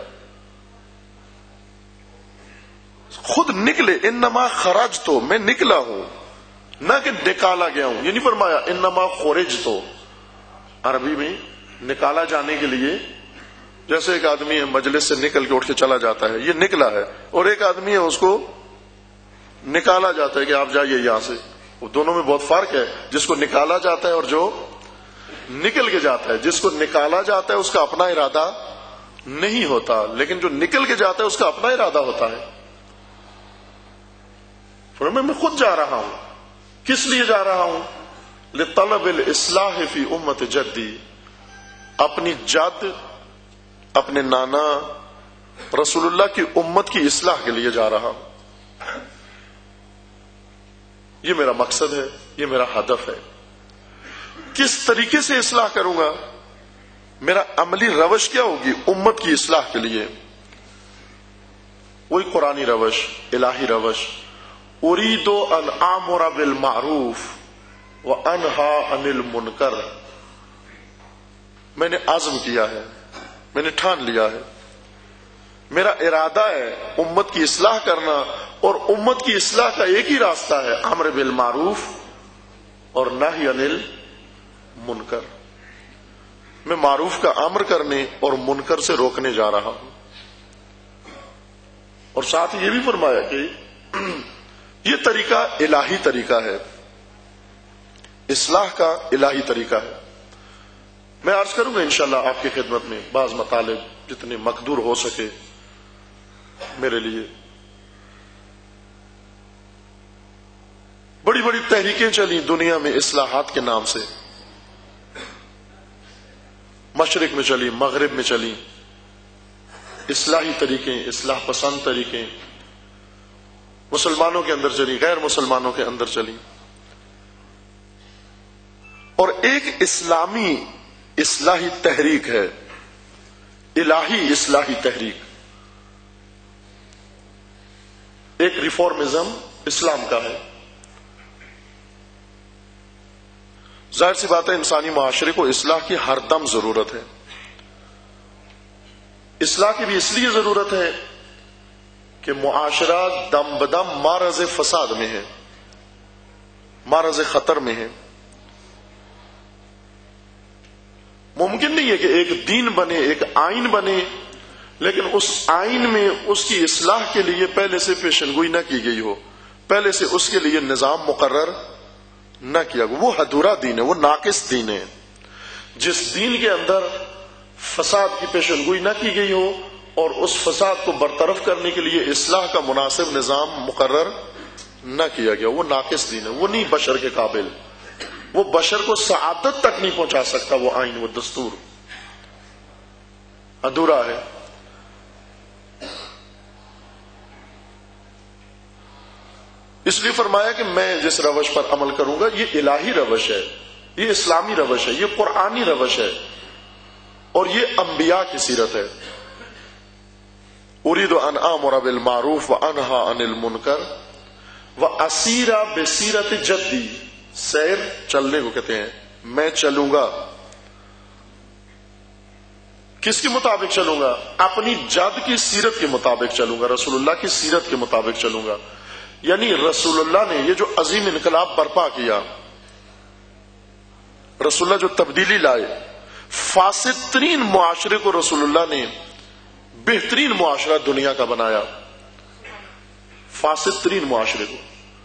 خود نکلے. انما خرج تو، میں نکلا ہوں، نہ کہ نکالا گیا ہوں. یہ نہیں فرمایا انما خرج تو. عربی میں نکالا جانے کے لیے جیسے ایک آدمی ہے مجلس سے نکل کے اٹھ کے چلا جاتا ہے، یہ نکلا ہے، اور ایک آدمی ہے اس کو نکالا جاتا ہے کہ آپ جائیے یہاں سے. وہ دونوں میں بہت فرق ہے، جس کو نکالا جاتا ہے اور جو نکل کے جاتا ہے. جس کو نکالا جاتا ہے اس کا اپنا ارادہ نہیں ہوتا، لیکن جو نکل کے جاتا ہے اس کا اپنا ارادہ ہوتا ہے. میں خود جا رہا ہوں. کس لیے جا رہا ہوں؟ لطلب الاصلاح فی امت جدی، اپنی جد، اپنے نانا رسول اللہ کی امت کی اصلاح کے لیے جا رہا ہوں. یہ میرا مقصد ہے، یہ میرا ہدف ہے. کس طریقے سے اصلاح کروں گا؟ میرا عملی روش کیا ہوگی امت کی اصلاح کے لیے؟ وہی قرآنی روش، الہی روش. اريد ان آمر بالمعروف وانہى عن المنکر. میں نے عزم کیا ہے، میں نے ٹھان لیا ہے، میرا ارادہ ہے امت کی اصلاح کرنا، اور امت کی اصلاح کا ایک ہی راستہ ہے امر بالمعروف اور نہی عن المنکر. میں معروف کا امر کرنے اور منکر سے روکنے جا رہا ہوں. اور ساتھ یہ بھی فرمایا کہ یہ طریقہ الہی طریقہ ہے، اصلاح کا الہی طریقہ ہے. میں عرض کروں گا انشاءاللہ آپ کی خدمت میں بعض مطالب جتنے مقدور ہو سکے میرے لیے. بڑی بڑی تحریکیں چلی دنیا میں اصلاحات کے نام سے، مشرق میں چلی، مغرب میں چلی، اصلاحی طریقیں، اصلاح پسند طریقیں مسلمانوں کے اندر چلی، غیر مسلمانوں کے اندر چلی. اور ایک اسلامی اصلاحی تحریک ہے، الہی اصلاحی تحریک. ایک ریفارمزم اسلام کا ہے. ظاہر سی بات ہے انسانی معاشرے کو اصلاح کی ہر دم ضرورت ہے. اصلاح کی بھی اس لیے ضرورت ہے کہ معاشرہ دم بدم معرض فساد میں ہے، معرض خطر میں ہے. ممکن نہیں ہے کہ ایک دین بنے، ایک آئین بنے، لیکن اس آئین میں اس کی اصلاح کے لیے پہلے سے پیشن گوئی نہ کی گئی ہو، پہلے سے اس کے لیے نظام مقرر نہ کیا گیا. وہ ادھورا دین ہے، وہ ناقص دین ہے. جس دین کے اندر فساد کی پیشن گوئی نہ کی گئی ہو اور اس فساد کو برطرف کرنے کے لیے اصلاح کا مناسب نظام مقرر نہ کیا گیا، وہ ناقص دین ہے، وہ نہیں بشر کے قابل. وہ بشر کو سعادت تک نہیں پہنچا سکتا، وہ آئین، وہ دستور ادھورا ہے۔ اس لیے فرمایا کہ میں جس روش پر عمل کروں گا یہ الہی روش ہے، یہ اسلامی روش ہے، یہ قرآنی روش ہے، اور یہ انبیاء کی سیرت ہے۔ اريد ان آمر بالمعروف وانہا عن المنکر واسیر بسیرت جدی، سیر چلنے کو کہتے ہیں، میں چلوں گا کس کے مطابق چلوں گا؟ اپنی جد کی سیرت کے مطابق چلوں گا، رسول اللہ کی سیرت کے مطابق چلوں گا۔ یعنی رسول اللہ نے یہ جو عظیم انقلاب برپا کیا، رسول اللہ جو تبدیلی لائے، فاسد ترین معاشرے کو رسول اللہ نے بہترین معاشرہ دنیا کا بنایا، فاسد ترین معاشرے کو۔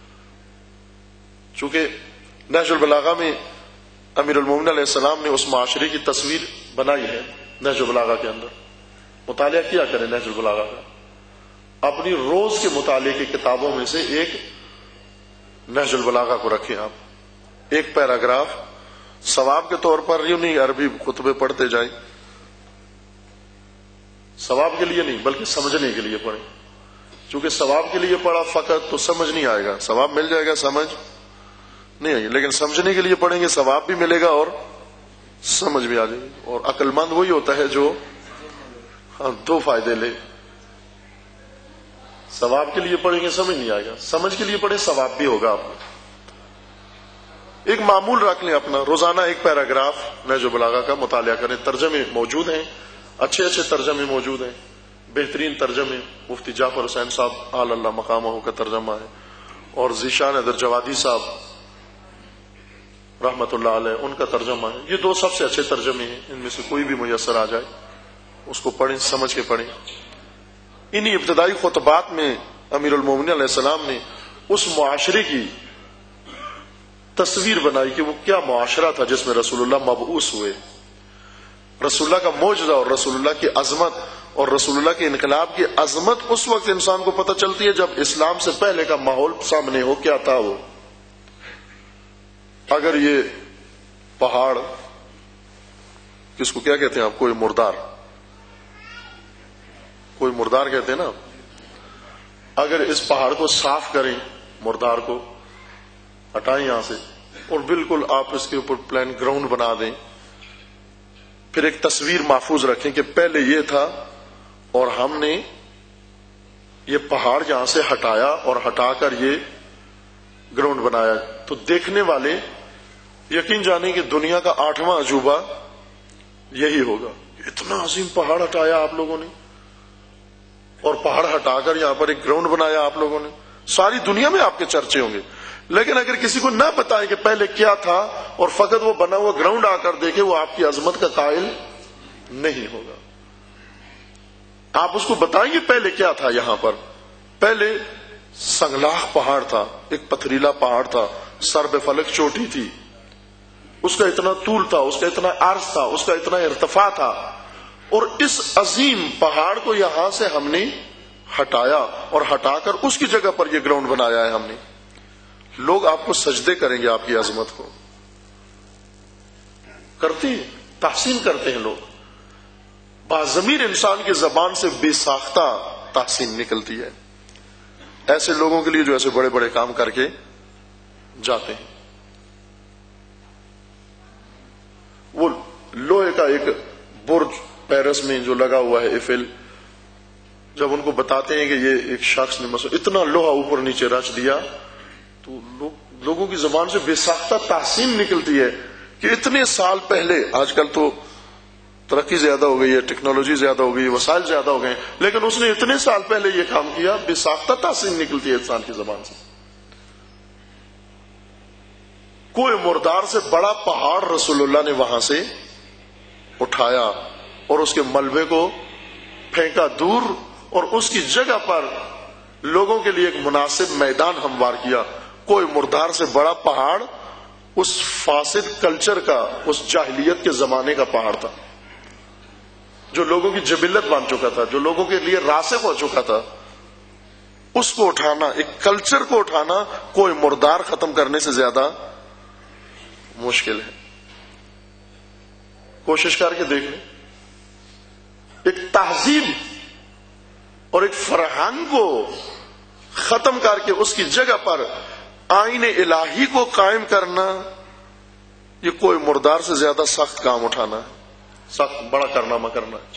چونکہ نہج البلاغہ میں امیر المومنین علیہ السلام نے اس معاشرے کی تصویر بنائی ہے، نہج البلاغہ کے اندر مطالعہ کیا کریں نہج البلاغہ کا، اپنی روز کے مطالعے کی کتابوں میں سے ایک نہج البلاغہ کو رکھیں آپ، ایک پیراگراف ثواب کے طور پر یوں نہیں عربی خطبے پڑھتے جائیں، ثواب کے لیے نہیں بلکہ سمجھنے کے لیے پڑھیں، چونکہ ثواب کے لیے پڑھا فقط تو سمجھ نہیں آئے گا، ثواب مل جائے گا سمجھ نہیں آئے گی، لیکن سمجھنے کے لیے پڑھیں گے ثواب بھی ملے گا اور سمجھ بھی آ جائے گی۔ اور عقل مند وہی ہوتا ہے جو دو فائدے لے، ثواب کے لیے پڑھیں گے سمجھ نہیں آئے گا، سمجھ کے لیے پڑھیں ثواب بھی ہوگا۔ آپ کو ایک معمول رکھ لیں اپنا، روزانہ ایک پیراگراف نہج البلاغہ کا مطالعہ کریں، ترجمے موجود ہیں، اچھے اچھے ترجمے موجود ہیں، بہترین ترجمے، مفتی جعفر حسین صاحب اعلی اللہ مقامہ کا ترجمہ ہے، اور ذیشان حیدر جوادی صاحب رحمت اللہ علیہ ان کا ترجمہ ہے، یہ دو سب سے اچھے ترجمے ہیں، ان میں سے کوئی بھی میسر آ جائے اس کو پڑھیں، سمجھ کے پڑھیں۔ انہی ابتدائی خطبات میں امیر المومنین علیہ السلام نے اس معاشرے کی تصویر بنائی کہ وہ کیا معاشرہ تھا جس میں رسول اللہ مبعوث ہوئے، رسول اللہ کا معجزہ اور رسول اللہ کی عظمت اور رسول اللہ کے انقلاب کی عظمت اس وقت انسان کو پتہ چلتی ہے جب اسلام سے پہلے کا ماحول سامنے ہو، کیا تھا وہ۔ اگر یہ پہاڑ، کس کو کیا کہتے ہیں آپ، کوئی مردار کہتے ہیں نا، اگر اس پہاڑ کو صاف کریں، مردار کو ہٹائیں یہاں سے، اور بالکل آپ اس کے اوپر پلین گراؤنڈ بنا دیں، پھر ایک تصویر محفوظ رکھیں کہ پہلے یہ تھا اور ہم نے یہ پہاڑ یہاں سے ہٹایا اور ہٹا کر یہ گراؤنڈ بنایا، تو دیکھنے والے یقین جانیں کہ دنیا کا 8واں عجوبہ یہی ہوگا، اتنا عظیم پہاڑ ہٹایا آپ لوگوں نے، اور پہاڑ ہٹا کر یہاں پر ایک گراؤنڈ بنایا آپ لوگوں نے، ساری دنیا میں آپ کے چرچے ہوں گے۔ لیکن اگر کسی کو نہ بتائیں کہ پہلے کیا تھا اور فقط وہ بنا ہوا گراؤنڈ آ کر دیکھے، وہ آپ کی عظمت کا قائل نہیں ہوگا۔ آپ اس کو بتائیں گے پہلے کیا تھا، یہاں پر پہلے سنگلاخ پہاڑ تھا، ایک پتھریلا پہاڑ تھا، سر بے فلک چوٹی تھی، اس کا اتنا طول تھا، اس کا اتنا عرض تھا، اس کا اتنا ارتفاع تھا، اور اس عظیم پہاڑ کو یہاں سے ہم نے ہٹایا اور ہٹا کر اس کی جگہ پر یہ گراؤنڈ بنایا ہے ہم نے۔ لوگ آپ کو سجدے کریں گے، آپ کی عظمت کو کرتے ہیں، تحسین کرتے ہیں لوگ۔ باضمیر انسان کی زبان سے بے ساختہ تحسین نکلتی ہے ایسے لوگوں کے لیے جو ایسے بڑے بڑے کام کر کے جاتے ہیں۔ وہ لوہے کا ایک برج پیرس میں جو لگا ہوا ہے ایفل، جب ان کو بتاتے ہیں کہ یہ ایک شخص نے مثلا اتنا لوہا اوپر نیچے رچ دیا، تو لوگوں کی زبان سے بے ساختہ تحسین نکلتی ہے کہ اتنے سال پہلے، آج کل تو ترقی زیادہ ہو گئی ہے، ٹیکنالوجی زیادہ ہو گئی ہے، وسائل زیادہ ہو گئے ہیں، لیکن اس نے اتنے سال پہلے یہ کام کیا، بے ساختہ تحسین نکلتی ہے انسان کی زبان سے۔ کوئی مردار سے بڑا پہاڑ رسول اللہ نے وہاں سے اٹھایا اور اس کے ملبے کو پھینکا دور، اور اس کی جگہ پر لوگوں کے لیے ایک مناسب میدان ہموار کیا۔ کوئی مردار سے بڑا پہاڑ اس فاسد کلچر کا، اس جاہلیت کے زمانے کا پہاڑ تھا، جو لوگوں کی جبلت بن چکا تھا، جو لوگوں کے لیے راسخ ہو چکا تھا۔ اس کو اٹھانا، ایک کلچر کو اٹھانا، کوئی مردار ختم کرنے سے زیادہ مشکل ہے. کوشش کر کے دیکھ لیں. ایک تہذیب اور ایک فرہنگ کو ختم کر کے اس کی جگہ پر آئین الہی کو قائم کرنا، یہ کوئی مردار سے زیادہ سخت کام اٹھانا ہے، سخت بڑا کارنامہ کرنا ہے.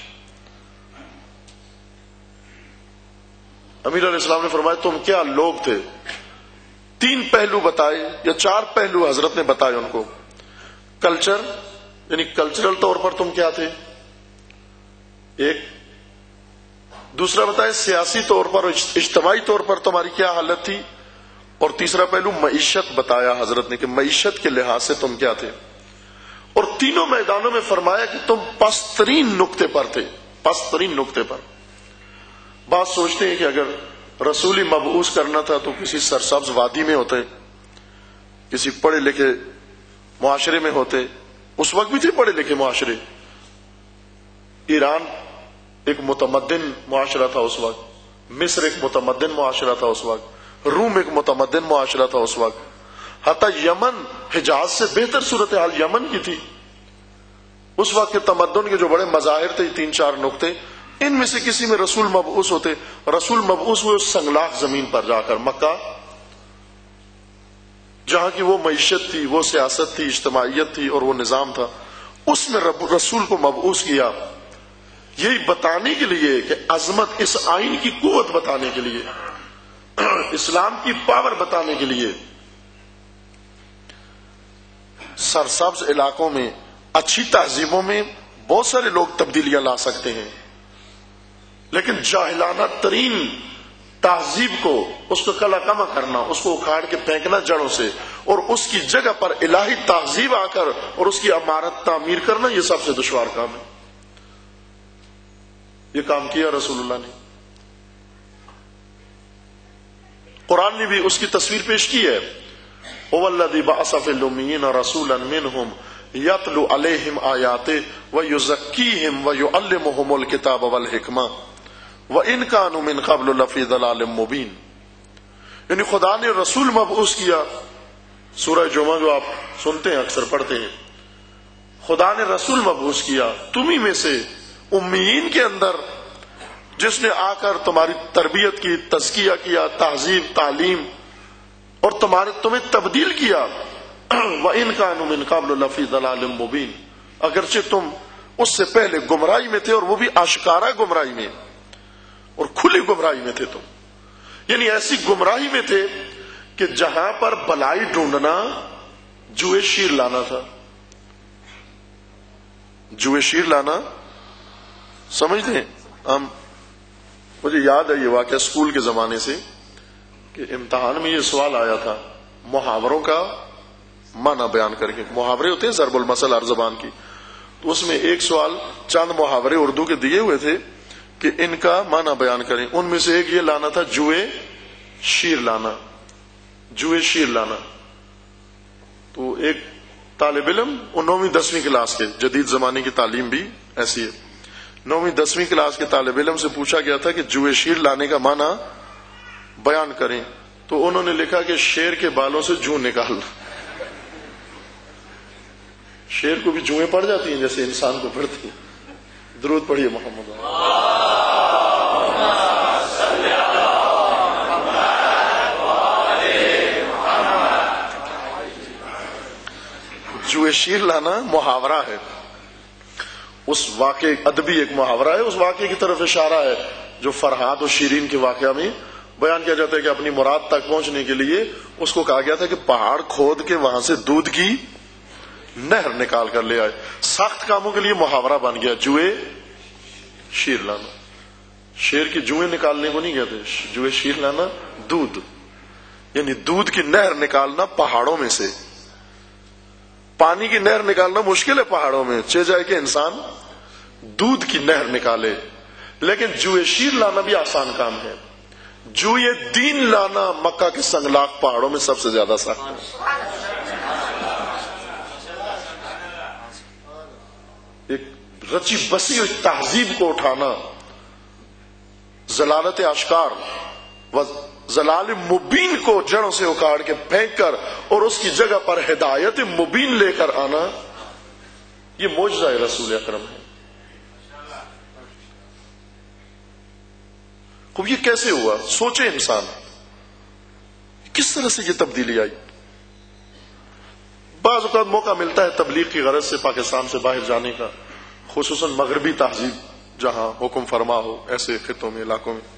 امیر علیہ السلام نے فرمایا تم کیا لوگ تھے؟ 3 پہلو بتائے یا 4 پہلو حضرت نے بتائے ان کو. کلچر، یعنی کلچرل طور پر تم کیا تھے، ایک. دوسرا بتایا سیاسی طور پر اور اجتماعی طور پر تمہاری کیا حالت تھی. اور تیسرا پہلو معیشت بتایا حضرت نے کہ معیشت کے لحاظ سے تم کیا تھے. اور تینوں میدانوں میں فرمایا کہ تم پسترین نقطے پر تھے، پسترین نقطے پر. بات سوچتے ہیں کہ اگر رسولی مبعوث کرنا تھا تو کسی سرسبز وادی میں ہوتے، کسی پڑھے لکھے معاشرے میں ہوتے. اس وقت بھی تھے پڑھے لکھے معاشرے. ایران ایک متمدن معاشرہ تھا اس وقت، مصر ایک متمدن معاشرہ تھا اس وقت، روم ایک متمدن معاشرہ تھا اس وقت، حتیٰ یمن حجاز سے بہتر صورتحال یمن کی تھی. اس وقت کے تمدن کے جو بڑے مظاہر تھے 3-4 نقطے، ان میں سے کسی میں رسول مبعوث ہوتے. رسول مبعوث ہوئے اس سنگلاخ زمین پر جا کر مکہ، جہاں کی وہ معیشت تھی، وہ سیاست تھی، اجتماعیت تھی اور وہ نظام تھا. اس میں رسول کو مبعوث کیا، یہی بتانے کے لیے کہ عظمت، اس آئین کی قوت بتانے کے لیے، اسلام کی پاور بتانے کے لیے. سرسبز علاقوں میں، اچھی تہذیبوں میں بہت سارے لوگ تبدیلیاں لا سکتے ہیں، لیکن جاہلانہ ترین تہذیب کو، اس کو کلا کما کرنا، اس کو اکھاڑ کے پھینکنا جڑوں سے، اور اس کی جگہ پر الہی تہذیب آ کر اور اس کی عمارت تعمیر کرنا، یہ سب سے دشوار کام ہے. یہ کام کیا رسول اللہ نے. قرآن نے بھی اس کی تصویر پیش کی ہے. هو الذی بعث فی الامیین رسولا منہم یتلو علیہم آیاتہ ویزکیہم ویعلمہم الکتاب والحکمہ وان کانوا من قبل لفی ضلال مبین. یعنی خدا نے رسول مبعوث کیا. سورہ جمعہ جو آپ سنتے ہیں، اکثر پڑھتے ہیں، خدا نے رسول مبعوث کیا تمہیں میں سے امیین کے اندر، جس نے آ کر تمہاری تربیت کی، تزکیہ کیا، تہذیب، تعلیم، اور تمہیں تبدیل کیا. وَإِن كَانُوا مِن قَبْلُ لَفِي ضَلَالٍ مُبِينٍ، اگرچہ تم اس سے پہلے گمراہی میں تھے، اور وہ بھی آشکارا گمراہی میں اور کھلی گمراہی میں تھے تم. یعنی ایسی گمراہی میں تھے کہ جہاں پر بلائی ڈھونڈنا جوئے شیر لانا تھا. جوئے شیر لانا سمجھتے ہیں ہم. مجھے یاد ہے یہ واقعہ اسکول کے زمانے سے کہ امتحان میں یہ سوال آیا تھا محاوروں کا معنی بیان کر کے. محاورے ہوتے ہیں ضرب المثل ہر زبان کی، تو اس میں ایک سوال چند محاورے اردو کے دیے ہوئے تھے کہ ان کا معنی بیان کریں. ان میں سے ایک یہ لانا تھا جوئے شیر لانا. جوئے شیر لانا. تو ایک طالب علم 9ویں 10ویں کلاس کے، جدید زمانے کی تعلیم بھی ایسی ہے، 9ویں 10ویں کلاس کے طالب علم سے پوچھا گیا تھا کہ جوئے شیر لانے کا معنی بیان کریں. تو انہوں نے لکھا کہ شیر کے بالوں سے جوں نکالنا. شیر کو بھی جوئیں پڑ جاتی ہیں جیسے انسان کو پڑتی ہیں. درود پڑھیے محمد. جوئے شیر لانا محاورہ ہے. اس واقعے ادبی ایک محاورہ ہے، اس واقعے کی طرف اشارہ ہے جو فرحاد و شیرین کے واقعہ میں بیان کیا جاتا ہے کہ اپنی مراد تک پہنچنے کے لیے اس کو کہا گیا تھا کہ پہاڑ کھود کے وہاں سے دودھ کی نہر نکال کر لے آئے. سخت کاموں کے لیے محاورہ بن گیا جوئے شیر لانا. شیر کی جوئیں نکالنے کو نہیں کہتے، جوئے شیر لانا دودھ، یعنی دودھ کی نہر نکالنا پہاڑوں میں سے. پانی کی نہر نکالنا مشکل ہے پہاڑوں میں، چہ جائے کہ انسان دودھ کی نہر نکالے، لیکن جوئے شیر لانا بھی آسان کام ہے. جوئے دین لانا مکہ کے سنگلاخ پہاڑوں میں سب سے زیادہ سخت ہے. ایک رچی بسی ہوئی تہذیب کو اٹھانا، ضلالت اشکار و ضلال مبین کو جڑوں سے اکاڑ کے پھینک کر اور اس کی جگہ پر ہدایت مبین لے کر آنا، یہ معجزہ رسول اکرم ہے۔ اب یہ کیسے ہوا؟ سوچے انسان، کس طرح سے یہ تبدیلی آئی؟ بعض اوقات موقع ملتا ہے تبلیغ کی غرض سے پاکستان سے باہر جانے کا، خصوصاً مغربی تہذیب جہاں حکم فرما ہو، ایسے خطوں میں، علاقوں میں،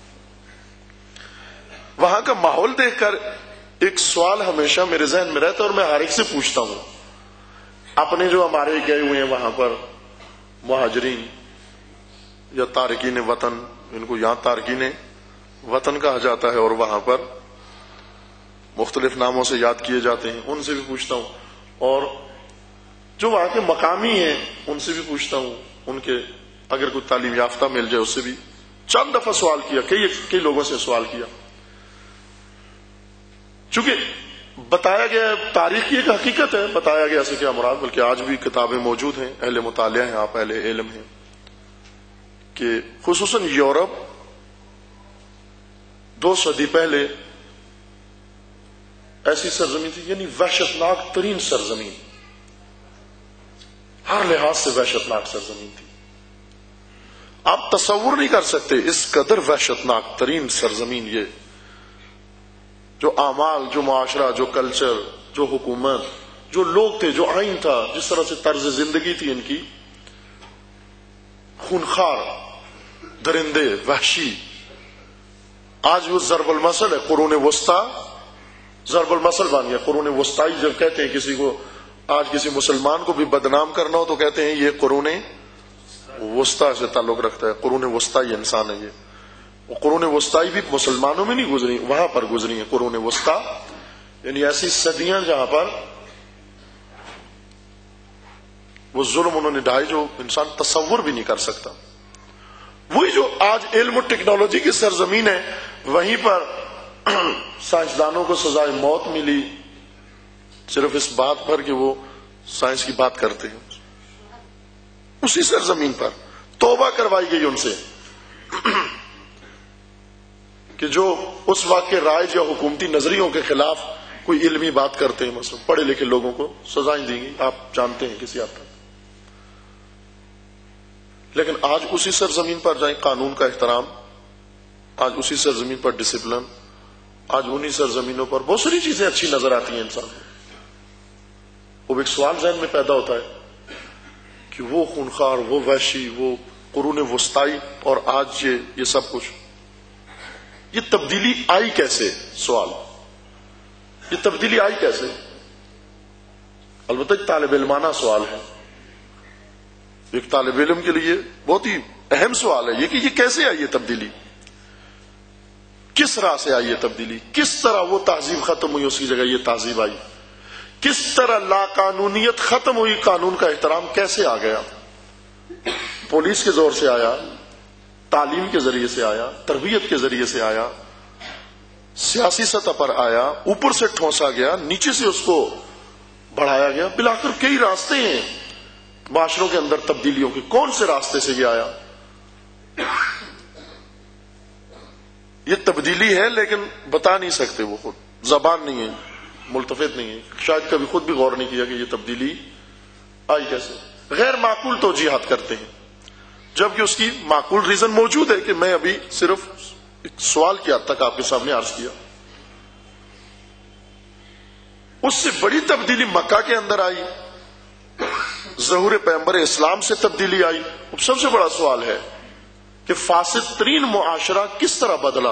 وہاں کا ماحول دیکھ کر ایک سوال ہمیشہ میرے ذہن میں رہتا ہے اور میں ہر ایک سے پوچھتا ہوں، اپنے جو ہمارے گئے ہوئے ہیں وہاں پر مہاجرین یا تارکین وطن، ان کو یہاں تارکین وطن کہا جاتا ہے اور وہاں پر مختلف ناموں سے یاد کیے جاتے ہیں، ان سے بھی پوچھتا ہوں، اور جو وہاں کے مقامی ہیں ان سے بھی پوچھتا ہوں، ان کے اگر کوئی تعلیم یافتہ مل جائے اس سے بھی چند دفعہ سوال کیا، کئی لوگوں سے سوال کیا، چونکہ بتایا گیا تاریخ کی ایک حقیقت ہے، بتایا گیا سے کیا مراد، بلکہ آج بھی کتابیں موجود ہیں، اہل مطالعہ ہیں آپ، اہل علم ہیں، کہ خصوصاً یورپ 2 صدی پہلے ایسی سرزمین تھی، یعنی وحشتناک ترین سرزمین، ہر لحاظ سے وحشتناک سرزمین تھی۔ آپ تصور نہیں کر سکتے اس قدر وحشتناک ترین سرزمین، یہ جو اعمال، جو معاشرہ، جو کلچر، جو حکومت، جو لوگ تھے، جو آئین تھا، جس طرح سے طرز زندگی تھی ان کی، خونخوار، درندے، وحشی۔ آج وہ ضرب المثل ہے، قرون وسطی ضرب المثل بن گیا۔ قرون وسطی جب کہتے ہیں کسی کو، آج کسی مسلمان کو بھی بدنام کرنا ہو تو کہتے ہیں یہ قرون وسطی سے تعلق رکھتا ہے، قرون وسطی انسان ہے یہ۔ وہ قرون وسطی بھی مسلمانوں میں نہیں گزری، وہاں پر گزری ہیں قرون وسطی، یعنی ایسی صدیاں جہاں پر وہ ظلم انہوں نے ڈھائے جو انسان تصور بھی نہیں کر سکتا۔ وہی جو آج علم و ٹیکنالوجی کی سرزمین ہے، وہیں پر سائنسدانوں کو سزائے موت ملی صرف اس بات پر کہ وہ سائنس کی بات کرتے ہیں۔ اسی سرزمین پر توبہ کروائی گئی ان سے کہ جو اس وقت کے رائج یا حکومتی نظریوں کے خلاف کوئی علمی بات کرتے ہیں، مثلا پڑھے لکھے لوگوں کو سزائیں دی گئی، آپ جانتے ہیں کسی حد تک۔ لیکن آج اسی سرزمین پر جائیں قانون کا احترام، آج اسی سرزمین پر ڈسپلن، آج انہی سرزمینوں پر بہت ساری چیزیں اچھی نظر آتی ہیں انسان کو۔ وہ ایک سوال ذہن میں پیدا ہوتا ہے کہ وہ خونخوار، وہ وحشی، وہ قرون وسطی، اور آج یہ سب کچھ، یہ تبدیلی آئی کیسے؟ سوال، یہ تبدیلی آئی کیسے؟ البتہ ایک طالب علمانہ سوال ہے، ایک طالب علم کے لیے بہت ہی اہم سوال ہے یہ کہ یہ کیسے آئی یہ تبدیلی، کس راہ سے آئی یہ تبدیلی، کس طرح وہ تہذیب ختم ہوئی، اس کی جگہ یہ تہذیب آئی، کس طرح لا قانونیت ختم ہوئی، قانون کا احترام کیسے آ گیا؟ پولیس کے زور سے آیا، تعلیم کے ذریعے سے آیا، تربیت کے ذریعے سے آیا، سیاسی سطح پر آیا، اوپر سے ٹھونسا گیا، نیچے سے اس کو بڑھایا گیا، بلاخر کئی راستے ہیں معاشروں کے اندر تبدیلیوں کے، کون سے راستے سے یہ آیا؟ یہ تبدیلی ہے لیکن بتا نہیں سکتے، وہ خود زبان نہیں ہے، ملتفت نہیں ہے، شاید کبھی خود بھی غور نہیں کیا کہ یہ تبدیلی آئی کیسے۔ غیر معقول توجیحات کرتے ہیں، جبکہ اس کی معقول ریزن موجود ہے کہ میں ابھی صرف ایک سوال کی حد تک آپ کے سامنے عرض کیا۔ اس سے بڑی تبدیلی مکہ کے اندر آئی، ظہور پیغمبر اسلام سے تبدیلی آئی۔ اب سب سے بڑا سوال ہے کہ فاسد ترین معاشرہ کس طرح بدلا،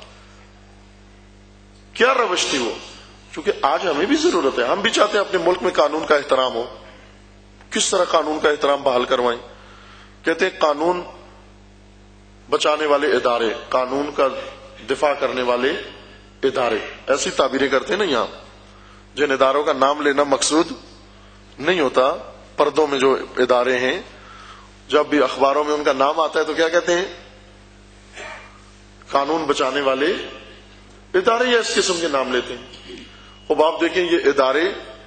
کیا روش تھی وہ؟ کیونکہ آج ہمیں بھی ضرورت ہے، ہم بھی چاہتے ہیں اپنے ملک میں قانون کا احترام ہو، کس طرح قانون کا احترام بحال کروائیں؟ کہتے ہیں قانون بچانے والے ادارے، قانون کا دفاع کرنے والے ادارے، ایسی تعبیریں کرتے ہیں نا یہاں، جن اداروں کا نام لینا مقصود نہیں ہوتا، پردوں میں جو ادارے ہیں، جب بھی اخباروں میں ان کا نام آتا ہے تو کیا کہتے ہیں؟ قانون بچانے والے ادارے، یا اس قسم کے نام لیتے ہیں۔ اب آپ دیکھیں یہ ادارے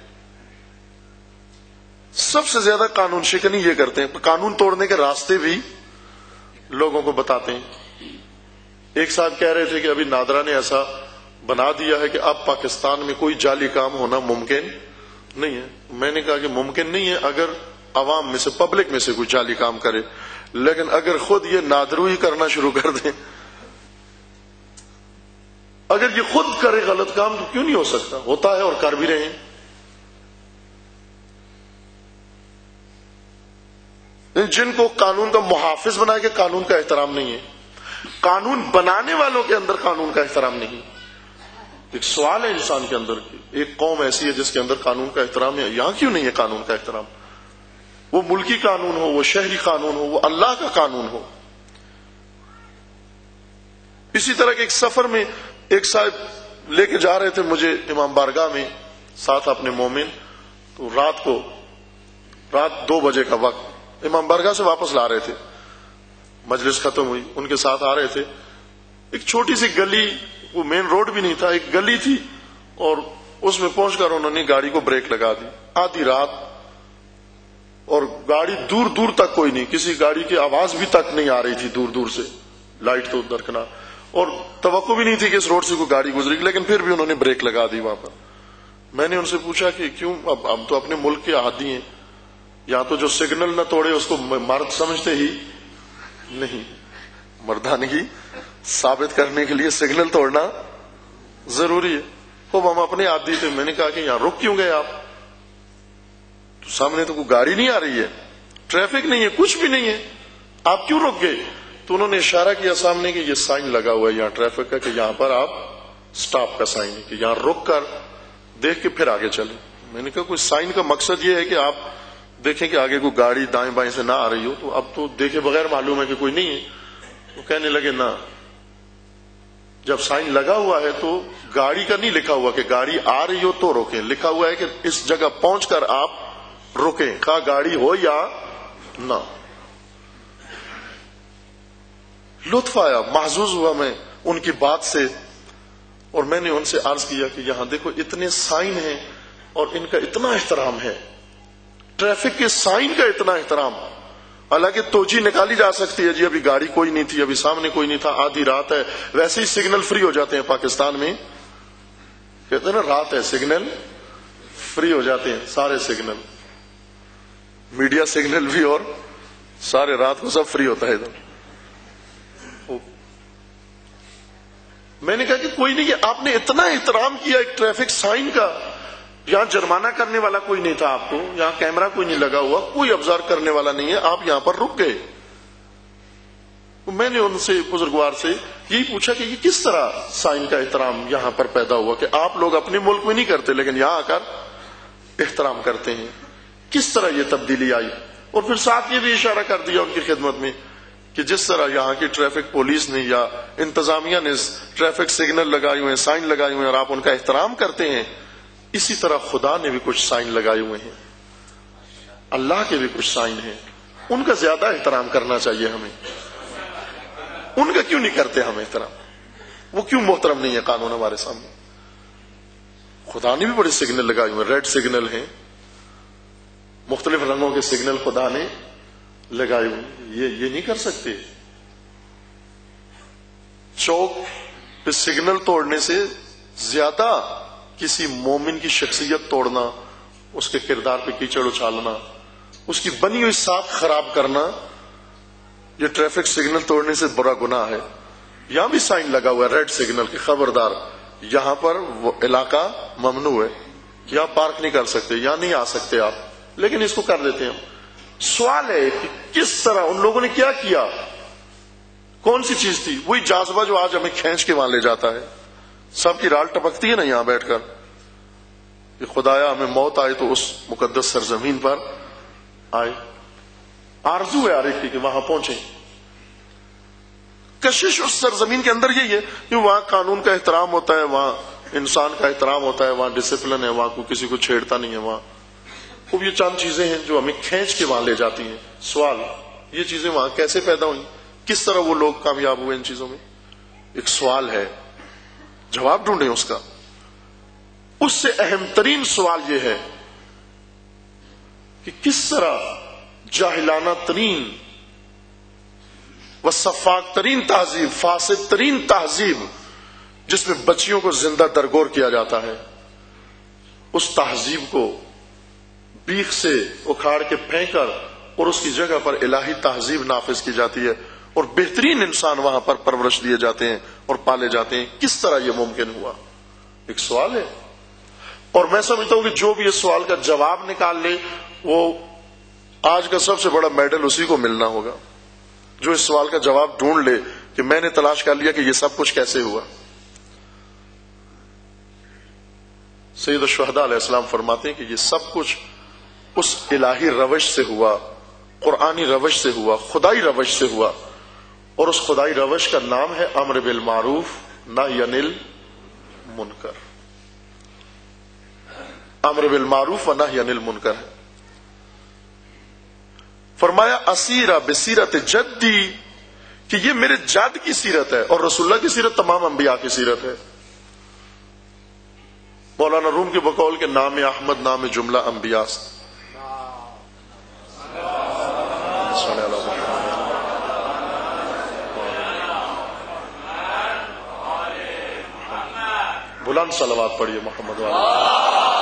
سب سے زیادہ قانون شکنی یہ کرتے ہیں، قانون توڑنے کے راستے بھی لوگوں کو بتاتے ہیں۔ ایک صاحب کہہ رہے تھے کہ ابھی نادرا نے ایسا بنا دیا ہے کہ اب پاکستان میں کوئی جعلی کام ہونا ممکن نہیں ہے. میں نے کہا کہ ممکن نہیں ہے اگر عوام میں سے، پبلک میں سے کوئی جعلی کام کرے، لیکن اگر خود یہ نادروئی کرنا شروع کر دیں، اگر یہ خود کرے غلط کام تو کیوں نہیں ہو سکتا؟ ہوتا ہے اور کر بھی رہے ہیں. جن کو قانون کا محافظ بنا کے قانون کا احترام نہیں ہے، قانون بنانے والوں کے اندر قانون کا احترام نہیں. ایک سوال ہے انسان کے اندر کی، ایک قوم ایسی ہے جس کے اندر قانون کا احترام ہے، یہاں کیوں نہیں ہے قانون کا احترام؟ وہ ملکی قانون ہو، وہ شہری قانون ہو، وہ اللہ کا قانون ہو. اسی طرح کے ایک سفر میں ایک صاحب لے کے جا رہے تھے مجھے امام بارگاہ میں ساتھ اپنے مومن، تو رات 2 بجے کا وقت امام بارگاہ سے واپس لا رہے تھے، مجلس ختم ہوئی، ان کے ساتھ آ رہے تھے. ایک چھوٹی سی گلی، وہ مین روڈ بھی نہیں تھا، ایک گلی تھی، اور اس میں پہنچ کر انہوں نے گاڑی کو بریک لگا دی. آدھی رات، اور گاڑی دور دور تک کوئی نہیں، کسی گاڑی کی آواز بھی تک نہیں آ رہی تھی دور دور سے، لائٹ تو درکنار، اور توقع بھی نہیں تھی کہ اس روڈ سے کوئی گاڑی گزرے گی، لیکن پھر بھی انہوں نے بریک لگا دی وہاں پر. میں نے ان سے پوچھا کہ کیوں؟ اب ہم تو اپنے ملک کے عادی ہیں، یا تو جو سگنل نہ توڑے اس کو مرد سمجھتے ہی نہیں. مردانگی ثابت کرنے کے لیے سگنل توڑنا ضروری ہے. خوب ہم اپنے عادی تھے. میں نے کہا کہ یہاں رک کیوں گئے آپ؟ تو سامنے تو کوئی گاڑی نہیں آ رہی ہے، ٹریفک نہیں ہے، کچھ بھی نہیں ہے، آپ کیوں رک گئے؟ تو انہوں نے اشارہ کیا سامنے کہ یہ سائن لگا ہوا ہے یہاں ٹریفک کا، کہ یہاں پر آپ سٹاپ کا سائن ہے، کہ یہاں رک کر دیکھ کے پھر آگے چلیں. میں نے کہا کوئی سائن کا مقصد یہ ہے کہ آپ دیکھیں کہ آگے کوئی گاڑی دائیں بائیں سے نہ آ رہی ہو، تو اب تو دیکھے بغیر معلوم ہے کہ کوئی نہیں ہے. تو کہنے لگے نہ، جب سائن لگا ہوا ہے تو گاڑی کا نہیں لکھا ہوا کہ گاڑی آ رہی ہو تو روکیں، لکھا ہوا ہے کہ اس جگہ پہنچ کر آپ روکیں، خواہ گاڑی ہو یا نہ. لطف آیا، محظوظ ہوا میں ان کی بات سے، اور میں نے ان سے عرض کیا کہ یہاں دیکھو اتنے سائن ہیں اور ان کا اتنا احترام ہے، ٹریفک کے سائن کا اتنا احترام. حالانکہ توجہ نکالی جا سکتی ہے، جی ابھی گاڑی کوئی نہیں تھی، ابھی سامنے کوئی نہیں تھا، آدھی رات ہے، ویسے ہی سگنل فری ہو جاتے ہیں پاکستان میں، کہتے ہیں نا رات ہے سگنل فری ہو جاتے ہیں، سارے سگنل، میڈیا سگنل بھی، اور سارے رات کو سب فری ہوتا ہے ادھر. میں نے کہا کہ کوئی نہیں، کہ آپ نے اتنا احترام کیا ایک ٹریفک سائن کا، یہاں جرمانہ کرنے والا کوئی نہیں تھا آپ کو، یہاں کیمرہ کوئی نہیں لگا ہوا، کوئی ابزار کرنے والا نہیں ہے، آپ یہاں پر رک گئے. میں نے ان سے بزرگوار سے یہی پوچھا کہ یہ کس طرح سائن کا احترام یہاں پر پیدا ہوا کہ آپ لوگ اپنے ملک میں نہیں کرتے لیکن یہاں آ کر احترام کرتے ہیں، کس طرح یہ تبدیلی آئی؟ اور پھر ساتھ یہ بھی اشارہ کر دیا ان کی خدمت میں کہ جس طرح یہاں کی ٹریفک پولیس نے یا انتظامیہ نے ٹریفک سگنل لگائے ہوئے ہیں، سائن لگائے ہوئے ہیں، اور آپ ان کا احترام کرتے ہیں، اسی طرح خدا نے بھی کچھ سائن لگائے ہوئے ہیں، اللہ کے بھی کچھ سائن ہیں، ان کا زیادہ احترام کرنا چاہیے ہمیں. ان کا کیوں نہیں کرتے ہم احترام؟ وہ کیوں محترم نہیں ہے قانون ہمارے سامنے؟ خدا نے بھی بڑے سگنل لگائے ہوئے ہیں، ریڈ سگنل ہیں، مختلف رنگوں کے سگنل خدا نے لگائے ہوئے ہیں، یہ نہیں کر سکتے. چوک پہ سگنل توڑنے سے زیادہ کسی مومن کی شخصیت توڑنا، اس کے کردار پہ کیچڑ اچھالنا، اس کی بنی ہوئی ساکھ خراب کرنا، یہ ٹریفک سگنل توڑنے سے بڑا گناہ ہے. یہاں بھی سائن لگا ہوا ہے ریڈ سگنل کہ خبردار یہاں پر وہ علاقہ ممنوع ہے، یہاں پارک نہیں کر سکتے، یہاں نہیں آ سکتے آپ، لیکن اس کو کر دیتے ہیں. سوال ہے کہ کس طرح ان لوگوں نے کیا کیا، کون سی چیز تھی؟ وہی جاذبہ جو آج ہمیں کھینچ کے وہاں لے جاتا ہے. سب کی رال ٹپکتی ہے نا یہاں بیٹھ کر کہ خدایا ہمیں موت آئے تو اس مقدس سرزمین پر آئے. آرزو ہے ہر ایک کی کہ وہاں پہنچے. کشش اس سرزمین کے اندر یہی ہے کہ وہاں قانون کا احترام ہوتا ہے، وہاں انسان کا احترام ہوتا ہے، وہاں ڈسپلن ہے، وہاں کو کسی کو چھیڑتا نہیں ہے. وہاں خوب یہ چند چیزیں ہیں جو ہمیں کھینچ کے وہاں لے جاتی ہیں. سوال یہ چیزیں وہاں کیسے پیدا ہوئی، کس طرح وہ لوگ کامیاب ہوئے ان چیزوں میں؟ ایک سوال ہے، جواب ڈھونڈیں اس کا. اس سے اہم ترین سوال یہ ہے کہ کس طرح جاہلانہ ترین و سفاک ترین تہذیب، فاسد ترین تہذیب جس میں بچیوں کو زندہ درگور کیا جاتا ہے، اس تہذیب کو بیخ سے اکھاڑ کے پھینک کر اور اس کی جگہ پر الہی تہذیب نافذ کی جاتی ہے، اور بہترین انسان وہاں پر پرورش دیے جاتے ہیں اور پالے جاتے ہیں. کس طرح یہ ممکن ہوا؟ ایک سوال ہے، اور میں سمجھتا ہوں کہ جو بھی اس سوال کا جواب نکال لے وہ آج کا سب سے بڑا میڈل اسی کو ملنا ہوگا، جو اس سوال کا جواب ڈھونڈ لے کہ میں نے تلاش کر لیا کہ یہ سب کچھ کیسے ہوا. سید الشہداء علیہ السلام فرماتے ہیں کہ یہ سب کچھ اس الہی روش سے ہوا، قرآنی روش سے ہوا، خدائی روش سے ہوا، اور اس خدائی روش کا نام ہے امر بالمعروف نہی عن المنکر. امر بالمعروف و نہی عن المنکر ہے. فرمایا اسیرہ بسیرت جدی، کہ یہ میرے جد کی سیرت ہے، اور رسول اللہ کی سیرت تمام انبیاء کی سیرت ہے. مولانا روم کے بقول کے نام احمد نام جملہ انبیاء. بلند صلوات پڑھیے محمد والا.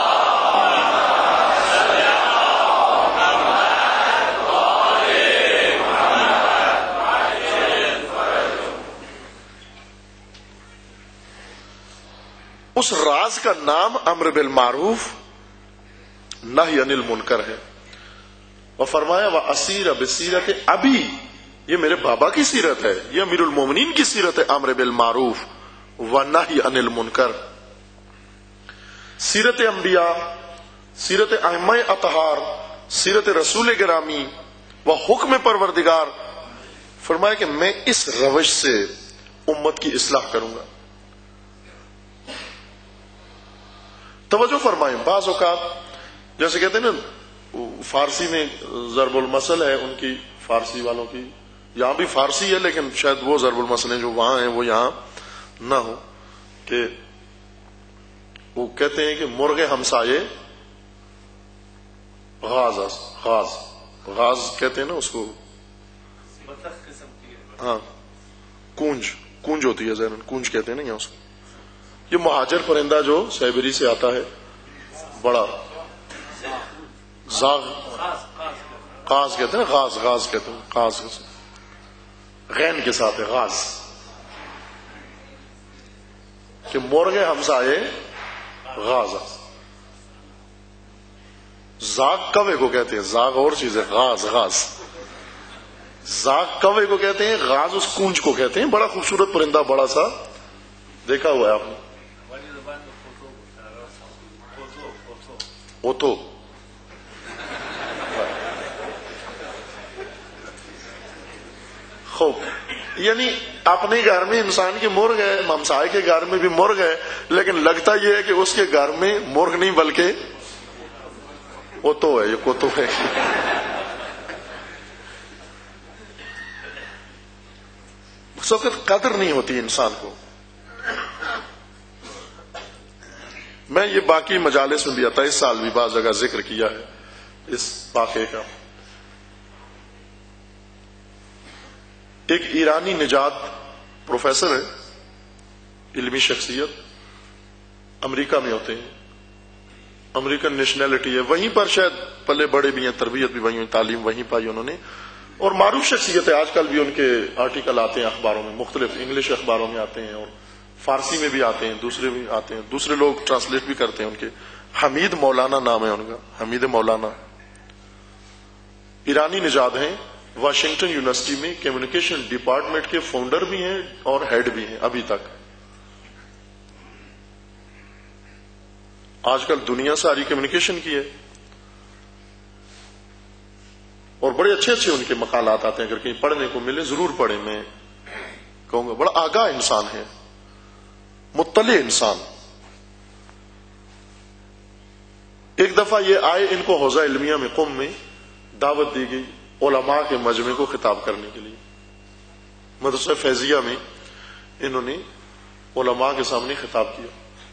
اس راز کا نام امر بالمعروف نہی عن المنکر ہے. اور فرمایا وہ اسیر بسیرت ابی، یہ میرے بابا کی سیرت ہے، یہ امیر المومنین کی سیرت ہے، امر بالمعروف و نہی عن المنکر. سیرت انبیاء، سیرت ائمہ اطہار، سیرت رسول گرامی و حکم پروردگار. فرمایا کہ میں اس روش سے امت کی اصلاح کروں گا. توجہ فرمائیں، بعض اوقات جیسے کہتے ہیں نا فارسی میں ضرب المثل ہے ان کی، فارسی والوں کی، یہاں بھی فارسی ہے لیکن شاید وہ ضرب المثل ہیں جو وہاں ہیں وہ یہاں نہ ہو، کہ وہ کہتے ہیں کہ مرغ ہمسائے غاز، غاز غاز کہتے ہیں نا اس کو، ہاں کونج، کونج ہوتی ہے ذہن، کونج کہتے ہیں نا یہاں اس کو. یہ مہاجر پرندہ جو سائبری سے آتا ہے، بڑا زاغ، غاز کہتے ہیں نا، غاز، غاز کہتے ہیں، غاز غین کے ساتھ ہے غاز، کہ مرغ ہمسائے غاز. زاغ کوے کو کہتے ہیں، زاغ اور چیز ہے، غاز، غاز زاغ کوے کو کہتے ہیں، غاز اس کونج کو کہتے ہیں. بڑا خوبصورت پرندہ، بڑا سا، دیکھا ہوا ہے آپ نے. اوتو، خوب، یعنی اپنے گھر میں انسان کے مرغ ہے، ہمسائے کے گھر میں بھی مرغ ہے، لیکن لگتا یہ ہے کہ اس کے گھر میں مرغ نہیں بلکہ اوتو ہے، یہ کوتو ہے. اس وقت قدر نہیں ہوتی انسان کو. میں یہ باقی مجالس میں بھی آتا ہے، اس سال بھی بعض جگہ ذکر کیا ہے اس واقعے کا. ایک ایرانی نژاد پروفیسر ہے، علمی شخصیت، امریکہ میں ہوتے ہیں، امریکن نیشنلٹی ہے، وہیں پر شاید پلے بڑے بھی ہیں، تربیت بھی وہیں ہوئی، تعلیم وہیں پائی انہوں نے، اور معروف شخصیت ہے. آج کل بھی ان کے آرٹیکل آتے ہیں اخباروں میں، مختلف انگلش اخباروں میں آتے ہیں اور فارسی میں بھی آتے ہیں، دوسرے بھی آتے ہیں، دوسرے لوگ ٹرانسلیٹ بھی کرتے ہیں ان کے. حمید مولانا نام ہے ان کا، حمید مولانا، ایرانی نژاد ہیں. واشنگٹن یونیورسٹی میں کمیونیکیشن ڈپارٹمنٹ کے فاؤنڈر بھی ہیں اور ہیڈ بھی ہیں ابھی تک. آج کل دنیا ساری کمیونیکیشن کی ہے، اور بڑے اچھے اچھے ان کے مقالات آتے ہیں، اگر کہیں پڑھنے کو ملے ضرور پڑھیں. میں کہوں گا بڑا آگاہ انسان ہے، مطلع انسان. ایک دفعہ یہ آئے، ان کو حوزہ علمیہ میں قم میں دعوت دی گئی علماء کے مجمع کو خطاب کرنے کے لیے. مدرسہ فیضیہ میں انہوں نے علماء کے سامنے خطاب کیا.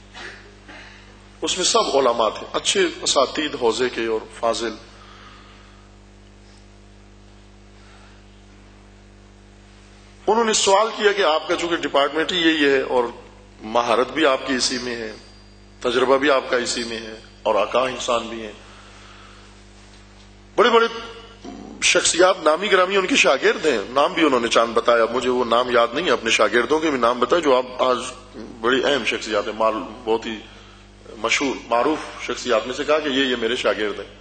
اس میں سب علماء تھے، اچھے اساتید حوزے کے اور فاضل. انہوں نے سوال کیا کہ آپ کا چونکہ ڈپارٹمنٹ ہی یہی ہے اور مہارت بھی آپ کی اسی میں ہے، تجربہ بھی آپ کا اسی میں ہے، اور آگاہ انسان بھی ہیں۔ بڑے بڑے شخصیات نامی گرامی ان کے شاگرد ہیں، نام بھی انہوں نے چاند بتایا، مجھے وہ نام یاد نہیں ہے، اپنے شاگردوں کے بھی نام بتائے جو آپ آج بڑی اہم شخصیات ہیں، بہت ہی مشہور معروف شخصیات میں سے کہا کہ یہ میرے شاگرد ہیں۔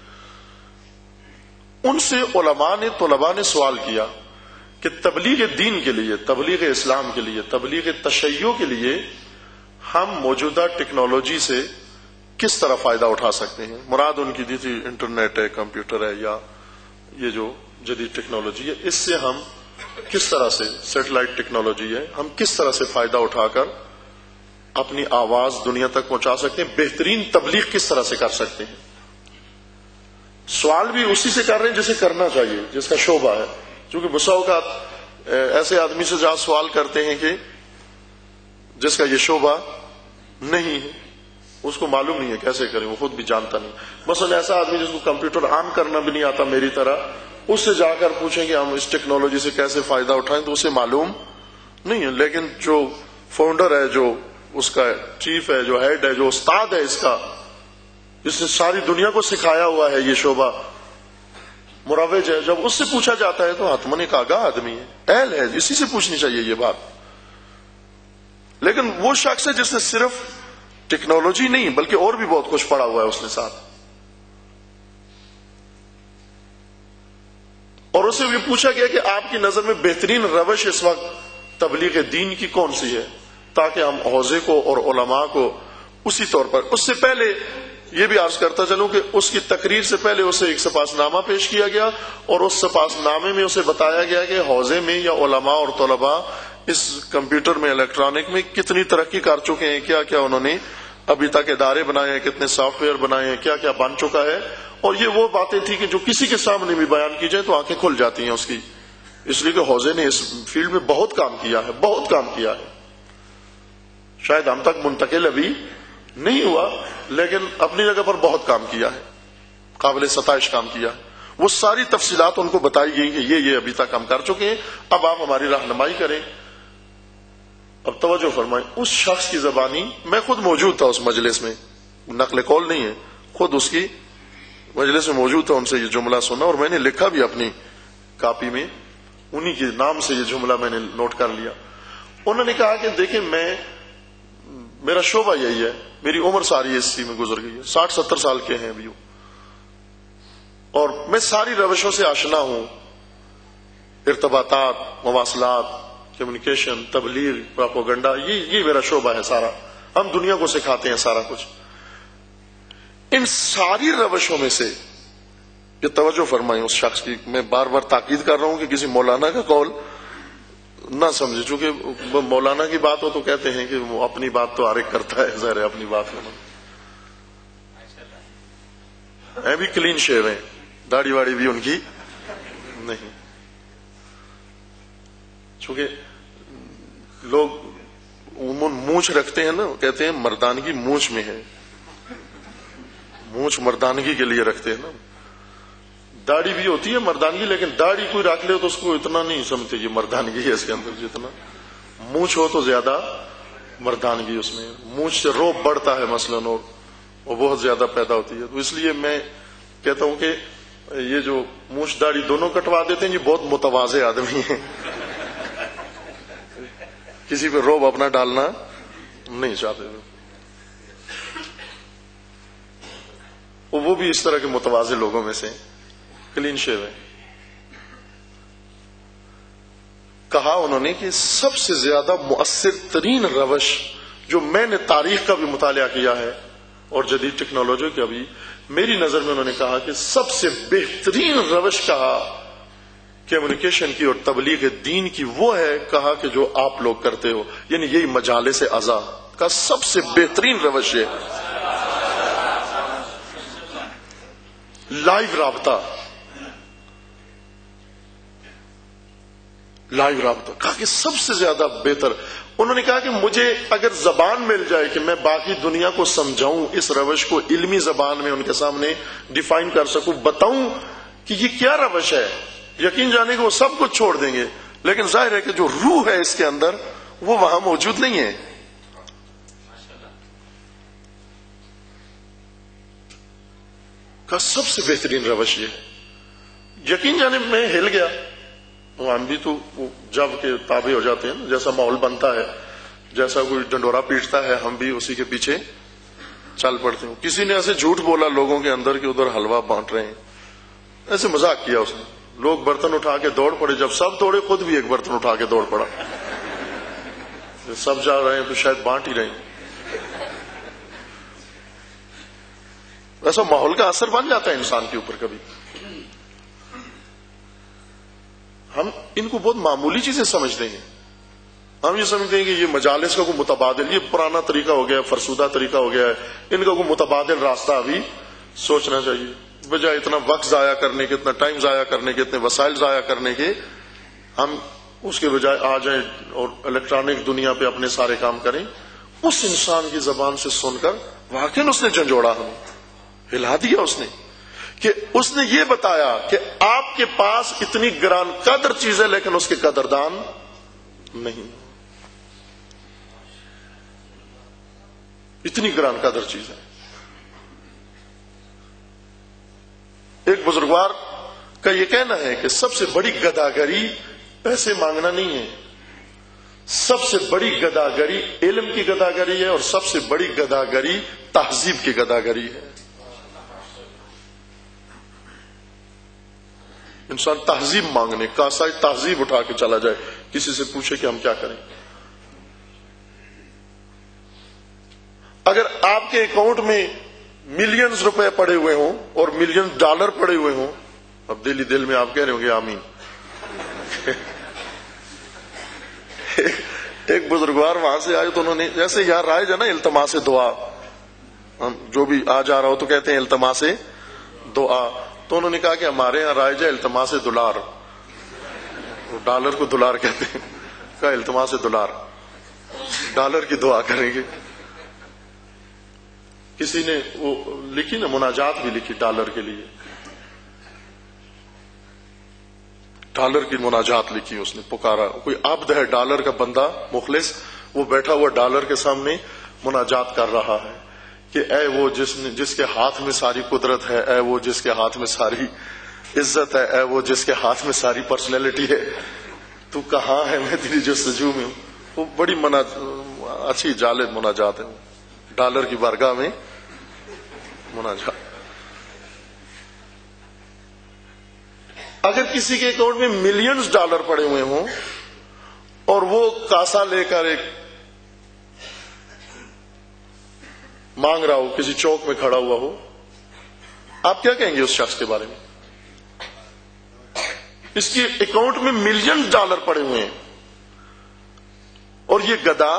ان سے علماء نے، طلباء نے سوال کیا کہ تبلیغ دین کے لیے، تبلیغ اسلام کے لیے، تبلیغ تشیع کے لیے ہم موجودہ ٹیکنالوجی سے کس طرح فائدہ اٹھا سکتے ہیں۔ مراد ان کی دی تھی انٹرنیٹ ہے، کمپیوٹر ہے، یا یہ جو جدید ٹیکنالوجی ہے، اس سے ہم کس طرح سے، سیٹلائٹ ٹیکنالوجی ہے، ہم کس طرح سے فائدہ اٹھا کر اپنی آواز دنیا تک پہنچا سکتے ہیں، بہترین تبلیغ کس طرح سے کر سکتے ہیں۔ سوال بھی اسی سے کر رہے ہیں جسے کرنا چاہیے، جس کا شعبہ ہے، کیونکہ بسا اوقات ایسے آدمی سے جہاں سوال کرتے ہیں کہ جس کا یہ شعبہ نہیں ہے، اس کو معلوم نہیں ہے کیسے کریں، وہ خود بھی جانتا نہیں۔ مثلا ایسا آدمی جس کو کمپیوٹر آن کرنا بھی نہیں آتا میری طرح، اس سے جا کر پوچھیں کہ ہم اس ٹیکنالوجی سے کیسے فائدہ اٹھائیں تو اسے معلوم نہیں ہے۔ لیکن جو فاؤنڈر ہے، جو اس کا چیف ہے، جو ہیڈ ہے، جو استاد ہے اس کا، جس نے ساری دنیا کو سکھایا ہوا ہے یہ شعبہ، مروج ہے، جب اس سے پوچھا جاتا ہے تو حتماً ایک آگاہ آدمی ہے، اہل ہے، اسی سے پوچھنی چاہیے یہ بات۔ لیکن وہ شخص ہے جس نے صرف ٹیکنالوجی نہیں بلکہ اور بھی بہت کچھ پڑھا ہوا ہے اس نے ساتھ، اور اسے بھی پوچھا گیا کہ آپ کی نظر میں بہترین روش اس وقت تبلیغ دین کی کون سی ہے، تاکہ ہم حوزے کو اور علماء کو اسی طور پر۔ اس سے پہلے یہ بھی عرض کرتا چلوں کہ اس کی تقریر سے پہلے اسے ایک سپاس نامہ پیش کیا گیا، اور اس سپاس نامے میں اسے بتایا گیا کہ حوزے میں یا علماء اور طلباء اس کمپیوٹر میں، الیکٹرانک میں کتنی ترقی کر چکے ہیں، کیا کیا انہوں نے ابھی تک ادارے بنائے ہیں، کتنے سافٹ ویئر بنائے ہیں، کیا کیا بن چکا ہے۔ اور یہ وہ باتیں تھی کہ جو کسی کے سامنے بھی بیان کی جائے تو آنکھیں کھل جاتی ہیں اس کی، اس لیے کہ حوزے نے اس فیلڈ میں بہت کام کیا ہے، بہت کام کیا ہے، شاید ہم تک منتقل ابھی نہیں ہوا، لیکن اپنی جگہ پر بہت کام کیا ہے، قابل ستائش کام کیا ہے۔ وہ ساری تفصیلات ان کو بتائی گئی کہ یہ ابھی تک ہم کر چکے ہیں، اب آپ ہماری رہنمائی کریں۔ اب توجہ فرمائیں، اس شخص کی زبانی، میں خود موجود تھا اس مجلس میں، نقل قول نہیں ہے، خود اس کی مجلس میں موجود تھا، ان سے یہ جملہ سنا اور میں نے لکھا بھی اپنی کاپی میں، انہی کے نام سے یہ جملہ میں نے نوٹ کر لیا۔ انہوں نے کہا کہ دیکھیں، میرا شعبہ یہی ہے، میری عمر ساری اسی میں گزر گئی ہے، 60-70 سال کے ہیں ابھی، اور میں ساری روشوں سے آشنا ہوں، ارتباطات، مواصلات، کمیونیکیشن، تبلیغ، پراپوگنڈا، یہ میرا شعبہ ہے سارا، ہم دنیا کو سکھاتے ہیں سارا کچھ۔ ان ساری روشوں میں سے، یہ توجہ فرمائیں اس شخص کی، میں بار بار تاکید کر رہا ہوں کہ کسی مولانا کا قول نہ سمجھے، چونکہ مولانا کی بات ہو تو کہتے ہیں کہ وہ اپنی بات تو ہر ایک کرتا ہے، ظاہر ہے اپنی بات میں بھی کلین شیو ہیں، داڑھی واڑی بھی ان کی نہیں، چونکہ لوگ عموماً مونچھ رکھتے ہیں نا، کہتے ہیں مردانگی مونچھ میں ہے، مونچھ مردانگی کے لیے رکھتے ہیں نا، داڑھی بھی ہوتی ہے مردانگی، لیکن داڑھی کوئی رکھ لے تو اس کو اتنا نہیں سمجھتے یہ مردانگی ہے اس کے اندر، جتنا مونچھ ہو تو زیادہ مردانگی اس میں، مونچھ سے روب بڑھتا ہے مثلاً، اور وہ بہت زیادہ پیدا ہوتی ہے۔ تو اس لیے میں کہتا ہوں کہ یہ جو مونچھ داڑھی دونوں کٹوا دیتے ہیں یہ بہت متواضع آدمی ہیں، کسی پہ روب اپنا ڈالنا نہیں چاہتے، وہ بھی اس طرح کے متواضع لوگوں میں سے کلین شیو ہے۔ کہا انہوں نے کہ سب سے زیادہ مؤثر ترین روش جو میں نے تاریخ کا بھی مطالعہ کیا ہے اور جدید ٹیکنالوجی کا بھی، میری نظر میں انہوں نے کہا کہ سب سے بہترین روش کہا کمیونیکیشن کی اور تبلیغ دین کی وہ ہے، کہا کہ جو آپ لوگ کرتے ہو، یعنی یہی مجالس اعضاء کا سب سے بہترین روش ہے، لائیو رابطہ، لائیو رابطہ، کہا کہ سب سے زیادہ بہتر۔ انہوں نے کہا کہ مجھے اگر زبان مل جائے کہ میں باقی دنیا کو سمجھاؤں، اس روش کو علمی زبان میں ان کے سامنے ڈیفائن کر سکوں، بتاؤں کہ یہ کیا روش ہے، یقین جانے کہ وہ سب کچھ چھوڑ دیں گے، لیکن ظاہر ہے کہ جو روح ہے اس کے اندر وہ وہاں موجود نہیں ہے۔ کا سب سے بہترین روش یہ ہے. یقین جانے میں ہل گیا، ہم بھی تو جب کے تابع ہو جاتے ہیں، جیسا ماحول بنتا ہے، جیسا کوئی ڈنڈورا پیٹتا ہے ہم بھی اسی کے پیچھے چل پڑتے ہیں. کسی نے ایسے جھوٹ بولا لوگوں کے اندر کہ ادھر حلوہ بانٹ رہے ہیں، ایسے مذاق کیا اس نے، لوگ برتن اٹھا کے دوڑ پڑے، جب سب دوڑے خود بھی ایک برتن اٹھا کے دوڑ پڑا. سب جا رہے ہیں تو شاید بانٹ ہی رہے ہیں. ایسا ماحول کا اثر بن جاتا ہے انسان کے اوپر. کبھی ہم ان کو بہت معمولی چیزیں سمجھتے ہیں. ہم یہ سمجھتے ہیں کہ یہ مجالس کا کوئی متبادل، یہ پرانا طریقہ ہو گیا ہے، فرسودہ طریقہ ہو گیا ہے، ان کا کوئی متبادل راستہ ابھی سوچنا چاہیے. بجائے اتنا وقت ضائع کرنے کے، اتنا ٹائم ضائع کرنے کے، اتنے وسائل ضائع کرنے کے، ہم اس کے بجائے آ جائیں اور الیکٹرانک دنیا پہ اپنے سارے کام کریں. اس انسان کی زبان سے سن کر واقعی اس نے جھنجھوڑا، ہمیں ہلا دیا اس نے، کہ اس نے یہ بتایا کہ آپ کے پاس اتنی گران قدر چیز ہے لیکن اس کے قدردان نہیں. اتنی گران قدر چیز ہے. ایک بزرگوار کا یہ کہنا ہے کہ سب سے بڑی گداگری پیسے مانگنا نہیں ہے، سب سے بڑی گداگری علم کی گداگری ہے، اور سب سے بڑی گداگری تہذیب کی گداگری ہے. انسان تہذیب مانگنے کا سائے تہذیب اٹھا کے چلا جائے، کسی سے پوچھے کہ ہم کیا کریں. اگر آپ کے اکاؤنٹ میں ملینز روپے پڑے ہوئے ہوں اور ملین ڈالر پڑے ہوئے ہوں، اب دل ہی دل میں آپ کہہ رہے ہوں گے آمین. ایک بزرگوار وہاں سے آئے تو انہوں نے، جیسے یہاں رائج ہے نا التماس دعا، ہم جو بھی آ جا رہا ہو تو کہتے ہیں التماس دعا، تو انہوں نے کہا کہ ہمارے یہاں رائج ہے التماس دولار، ڈالر کو دولار کہتے ہیں. کہا التماس دولار، ڈالر کی دعا کریں گے. کسی نے وہ لکھی نا مناجات بھی لکھی ڈالر کے لیے، ڈالر کی مناجات لکھی اس نے، پکارا. کوئی عبد ہے ڈالر کا بندہ مخلص، وہ بیٹھا ہوا ڈالر کے سامنے مناجات کر رہا ہے کہ اے وہ جس کے ہاتھ میں ساری قدرت ہے، اے وہ جس کے ہاتھ میں ساری عزت ہے، اے وہ جس کے ہاتھ میں ساری پرسنالٹی ہے، تو کہاں ہے، میں تیری جستجو میں ہوں. وہ بڑی اچھی جالب مناجات ہے، ڈالر کی بارگاہ میں مناجات. اگر کسی کے اکاؤنٹ میں ملینز ڈالر پڑے ہوئے ہوں اور وہ کاسا لے کر ایک مانگ رہا ہو، کسی چوک میں کھڑا ہوا ہو، آپ کیا کہیں گے اس شخص کے بارے میں؟ اس کے اکاؤنٹ میں ملین ڈالر پڑے ہوئے ہیں اور یہ گدا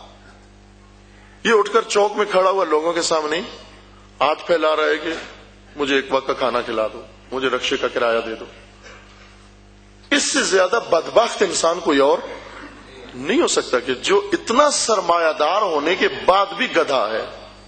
یہ اٹھ کر چوک میں کھڑا ہوا لوگوں کے سامنے ہاتھ پھیلا رہا ہے کہ مجھے ایک وقت کا کھانا کھلا دو، مجھے رکشے کا کرایہ دے دو. اس سے زیادہ بدبخت انسان کوئی اور نہیں ہو سکتا کہ جو اتنا سرمایہ دار ہونے کے بعد بھی گدھا ہے.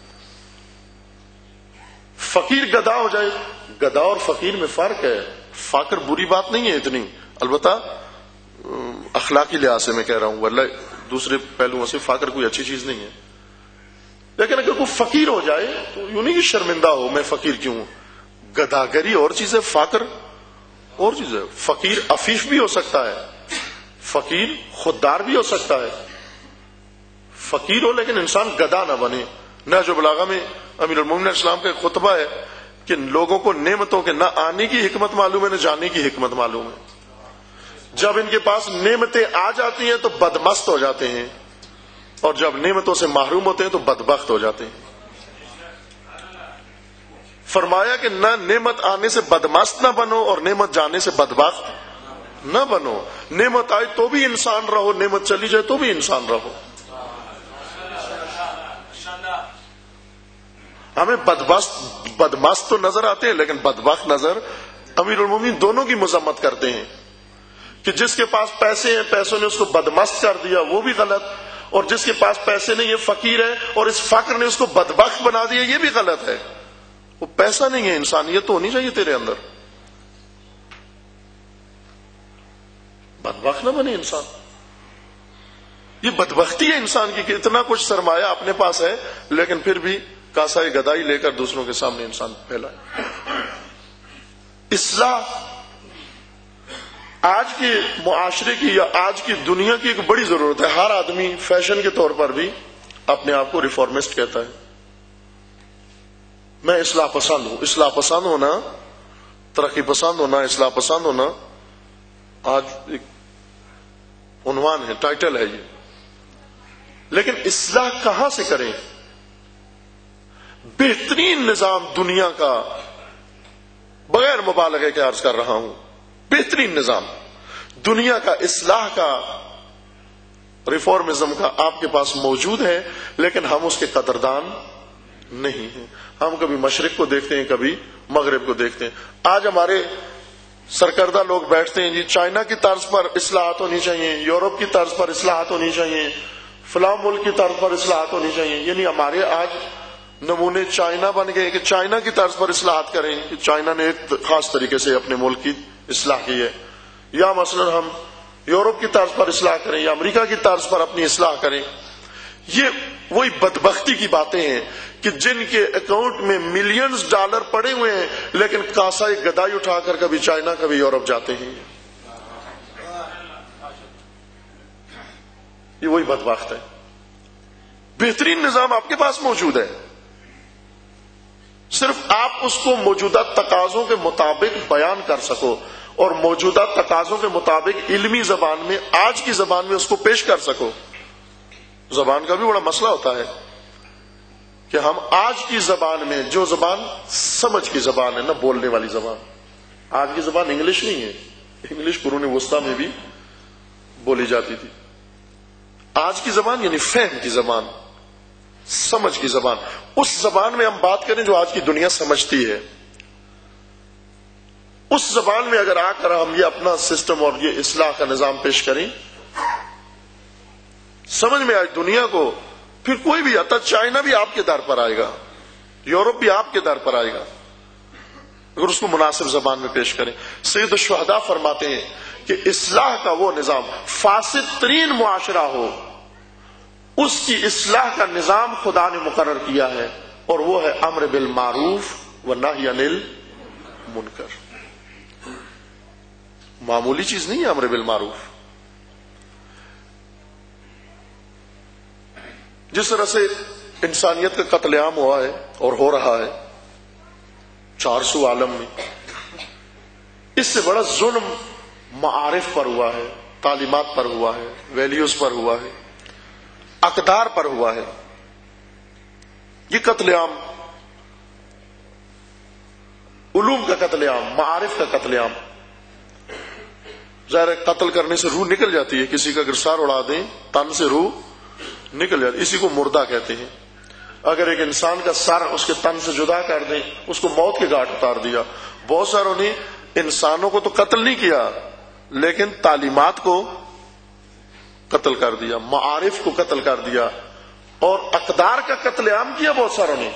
فقیر گدھا ہو جائے، گدھا اور فقیر میں فرق ہے. فقر بری بات نہیں ہے اتنی، البتہ اخلاقی لحاظ سے میں کہہ رہا ہوں، واللہ دوسرے پہلوؤں سے فقر کوئی اچھی چیز نہیں ہے. لیکن اگر کوئی فقیر ہو جائے تو یوں نہیں کہ شرمندہ ہو میں فقیر کیوں ہوں. گداگری اور چیز ہے، فقر اور چیز ہے. فقیر عفیف بھی ہو سکتا ہے، فقیر خوددار بھی ہو سکتا ہے. فقیر ہو لیکن انسان گدا نہ بنے. نہج البلاغہ میں امیر المومنین اسلام کا ایک خطبہ ہے کہ لوگوں کو نعمتوں کے نہ آنے کی حکمت معلوم ہے نہ جانے کی حکمت معلوم ہے. جب ان کے پاس نعمتیں آ جاتی ہیں تو بدمست ہو جاتے ہیں، اور جب نعمتوں سے محروم ہوتے ہیں تو بدبخت ہو جاتے ہیں. فرمایا کہ نہ نعمت آنے سے بدمست نہ بنو اور نعمت جانے سے بدبخت نہ بنو. نعمت آئے تو بھی انسان رہو، نعمت چلی جائے تو بھی انسان رہو. ہمیں بدمست تو نظر آتے ہیں لیکن بدبخت نظر امیر المومنین دونوں کی مذمت کرتے ہیں کہ جس کے پاس پیسے ہیں، پیسوں نے اس کو بدمست کر دیا، وہ بھی غلط، اور جس کے پاس پیسے نہیں ہے، فقیر ہے، اور اس فقر نے اس کو بدبخت بنا دیا، یہ بھی غلط ہے. وہ پیسہ نہیں ہے، انسانیت تو ہونی چاہیے تیرے اندر. بدبخت نہ بنے انسان. یہ بدبختی ہے انسان کی کہ اتنا کچھ سرمایہ اپنے پاس ہے لیکن پھر بھی کاسائے گدائی لے کر دوسروں کے سامنے انسان پھیلائے. اصلاح آج کے معاشرے کی یا آج کی دنیا کی ایک بڑی ضرورت ہے. ہر آدمی فیشن کے طور پر بھی اپنے آپ کو ریفارمسٹ کہتا ہے. میں اصلاح پسند ہوں. اصلاح پسند ہونا، ترقی پسند ہونا، اصلاح پسند ہونا آج ایک عنوان ہے، ٹائٹل ہے یہ. لیکن اصلاح کہاں سے کریں؟ بہترین نظام دنیا کا، بغیر مبالغے کے عرض کر رہا ہوں، بہترین نظام دنیا کا اصلاح کا، ریفارمزم کا آپ کے پاس موجود ہے، لیکن ہم اس کے قدردان نہیں ہیں. ہم کبھی مشرق کو دیکھتے ہیں، کبھی مغرب کو دیکھتے ہیں. آج ہمارے سرکردہ لوگ بیٹھتے ہیں جی چائنا کی طرز پر اصلاحات ہونی چاہیے، یورپ کی طرز پر اصلاحات ہونی چاہیے، فلاں ملک کی طرز پر اصلاحات ہونی چاہیے. یعنی ہمارے آج نمونے چائنا بن گئے کہ چائنا کی طرز پر اصلاحات کریں، کہ چائنا نے ایک خاص طریقے سے اپنے ملک کی اصلاح کی ہے، یا مثلا ہم یورپ کی طرز پر اصلاح کریں یا امریکہ کی طرز پر اپنی اصلاح کریں. یہ وہی بدبختی کی باتیں ہیں کہ جن کے اکاؤنٹ میں ملینز ڈالر پڑے ہوئے ہیں، لیکن کاسا ایک گدائی اٹھا کر کبھی چائنا کبھی یورپ جاتے ہیں. یہ وہی بدبخت ہے. بہترین نظام آپ کے پاس موجود ہے، صرف آپ اس کو موجودہ تقاضوں کے مطابق بیان کر سکو اور موجودہ تقاضوں کے مطابق علمی زبان میں، آج کی زبان میں اس کو پیش کر سکو. زبان کا بھی بڑا مسئلہ ہوتا ہے کہ ہم آج کی زبان میں، جو زبان سمجھ کی زبان ہے، نہ بولنے والی زبان. آج کی زبان انگلش نہیں ہے، انگلش قرون وسطیٰ میں بھی بولی جاتی تھی. آج کی زبان یعنی فہم کی زبان، سمجھ کی زبان. اس زبان میں ہم بات کریں جو آج کی دنیا سمجھتی ہے. اس زبان میں اگر آ کر ہم یہ اپنا سسٹم اور یہ اصلاح کا نظام پیش کریں، سمجھ میں آج دنیا کو، پھر کوئی بھی آتا، چائنا بھی آپ کے در پر آئے گا، یورپ بھی آپ کے در پر آئے گا، اگر اس کو مناسب زبان میں پیش کریں. سید الشہداء فرماتے ہیں کہ اصلاح کا وہ نظام، فاسد ترین معاشرہ ہو، اس کی اصلاح کا نظام خدا نے مقرر کیا ہے، اور وہ ہے امر بالمعروف و نہی عن المنکر. معمولی چیز نہیں ہے امر بالمعروف. جس طرح سے انسانیت کا قتل عام ہوا ہے اور ہو رہا ہے 400 عالم میں، اس سے بڑا ظلم معارف پر ہوا ہے، تعلیمات پر ہوا ہے، ویلیوز پر ہوا ہے، اقدار پر ہوا ہے. یہ قتل عام، علوم کا قتل عام، معارف کا قتل عام. ظاہر قتل کرنے سے روح نکل جاتی ہے، کسی کا اگر سر اڑا دیں تن سے روح نکل جاتی، اسی کو مردہ کہتے ہیں. اگر ایک انسان کا سر اس کے تن سے جدا کر دیں، اس کو موت کے گھاٹ اتار دیا. بہت ساروں نے انسانوں کو تو قتل نہیں کیا، لیکن تعلیمات کو قتل کر دیا، معارف کو قتل کر دیا، اور اقدار کا قتل عام کیا. بہت ساروں نے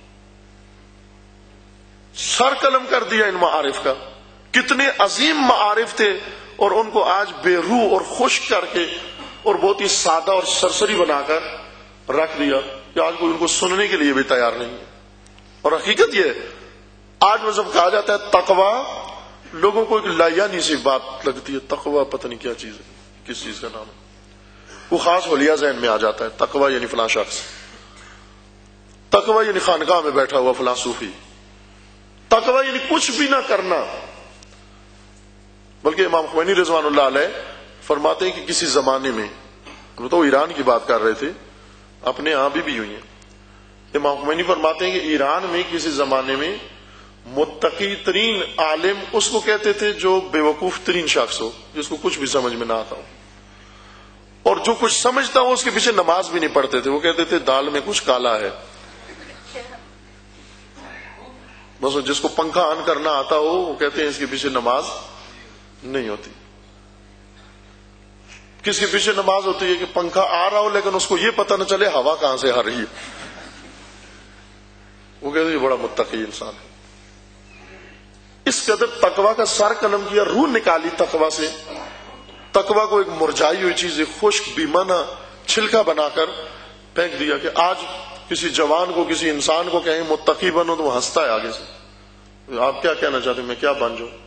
سر قلم کر دیا ان معارف کا. کتنے عظیم معارف تھے، اور ان کو آج بے روح اور خشک کر کے اور بہت ہی سادہ اور سرسری بنا کر رکھ دیا کہ آج کوئی ان کو سننے کے لیے بھی تیار نہیں ہے. اور حقیقت یہ ہے، آج جب کہا جاتا ہے تقویٰ، لوگوں کو ایک لایانی سی بات لگتی ہے. تقویٰ پتہ نہیں کیا چیز ہے، کس چیز کا نام ہے. وہ خاص حلیہ ذہن میں آ جاتا ہے، تقویٰ یعنی فلاں شخص، تقویٰ یعنی خانقاہ میں بیٹھا ہوا فلاں صوفی، تقویٰ یعنی کچھ بھی نہ کرنا. بلکہ امام خمینی رضوان اللہ علیہ فرماتے ہیں کہ کسی زمانے میں، ہم تو ایران کی بات کر رہے تھے، اپنے یہاں بھی ہوئی ہیں. امام خمینی فرماتے ہیں کہ ایران میں کسی زمانے میں متقی ترین عالم اس کو کہتے تھے جو بے وقوف ترین شخص ہو، جس کو کچھ بھی سمجھ میں نہ آتا ہو، اور جو کچھ سمجھتا ہو اس کے پیچھے نماز بھی نہیں پڑھتے تھے. وہ کہتے تھے دال میں کچھ کالا ہے. بس جس کو پنکھا آن کرنا آتا ہو وہ کہتے ہیں اس کے پیچھے نماز نہیں ہوتی. کس کے پیچھے نماز ہوتی ہے کہ پنکھا آ رہا ہو لیکن اس کو یہ پتہ نہ چلے ہوا کہاں سے آ رہی ہے. وہ کہتے ہیں بڑا متقی انسان ہے. اس قدر تقویٰ کا سر قلم کیا، روح نکالی تقویٰ سے. تقویٰ کو ایک مرجائی ہوئی چیز، ایک خشک بیمانہ چھلکا بنا کر پھینک دیا کہ آج کسی جوان کو، کسی انسان کو کہیں متقی بنو تو وہ ہنستا ہے آگے سے. آپ کیا کہنا چاہتے ہیں، میں کیا بن جاؤں؟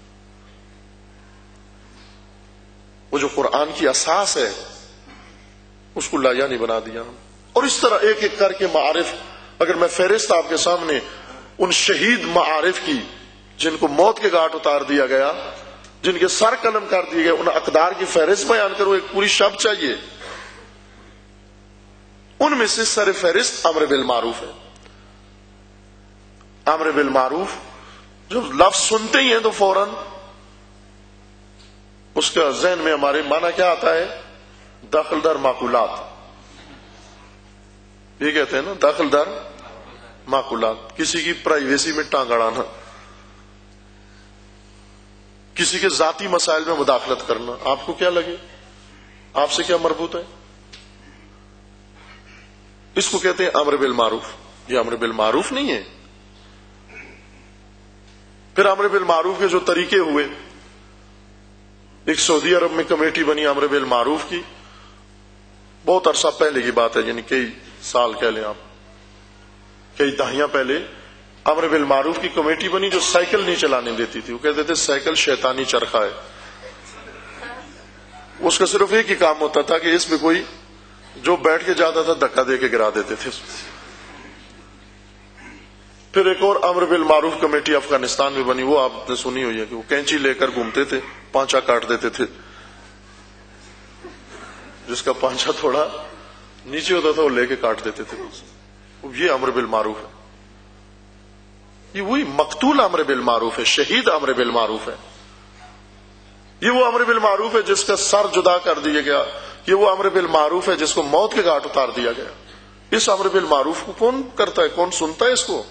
وہ جو قرآن کی اساس ہے اس کو لایا نہیں بنا دیا ہم. اور اس طرح ایک ایک کر کے معارف، اگر میں فہرست آپ کے سامنے ان شہید معارف کی جن کو موت کے گھاٹ اتار دیا گیا، جن کے سر قلم کر دیے گئے، ان اقدار کی فہرست بیان کرو، ایک پوری شب چاہیے. ان میں سے سر فہرست امر بالمعروف ہے. امر بالمعروف جب لفظ سنتے ہی ہیں تو فوراً اس کا ذہن میں ہمارے معنی کیا آتا ہے؟ دخل در معقولات. یہ کہتے ہیں نا، دخل در معقولات. کسی کی پرائیویسی میں ٹانگ اڑانا، کسی کے ذاتی مسائل میں مداخلت کرنا. آپ کو کیا لگے؟ آپ سے کیا مربوط ہے؟ اس کو کہتے ہیں امر بالمعروف. یہ امر بالمعروف نہیں ہے. پھر امر بالمعروف کے جو طریقے ہوئے، ایک سعودی عرب میں کمیٹی بنی امر بالمعروف کی، بہت عرصہ پہلے کی بات ہے، یعنی کئی سال کہہ لیں آپ، کئی دہائیاں پہلے امر بالمعروف کی کمیٹی بنی جو سائیکل نہیں چلانے دیتی تھی. وہ کہتے تھے سائیکل شیطانی چرخا ہے، اس کا صرف ایک ہی کام ہوتا تھا کہ اس میں کوئی جو بیٹھ کے جاتا تھا دھکا دے کے گرا دیتے تھے. پھر ایک اور امر بالمعروف کمیٹی افغانستان میں بنی، وہ آپ نے سنی ہوئی ہے کہ وہ کینچی لے کر گھومتے تھے، پانچا کاٹ دیتے تھے. جس کا پانچا تھوڑا نیچے ہوتا تھا وہ لے کے کاٹ دیتے تھے. یہ امر بالمعروف ہے. یہ وہی مقتول امر بالمعروف ہے، شہید امر بالمعروف ہے. یہ وہ امر بالمعروف ہے جس کا سر جدا کر دیا گیا. یہ وہ امر بالمعروف ہے جس کو موت کے گھاٹ اتار دیا گیا. اس امر بالمعروف کو کون کرتا ہے؟ کون سنتا ہے اس کو؟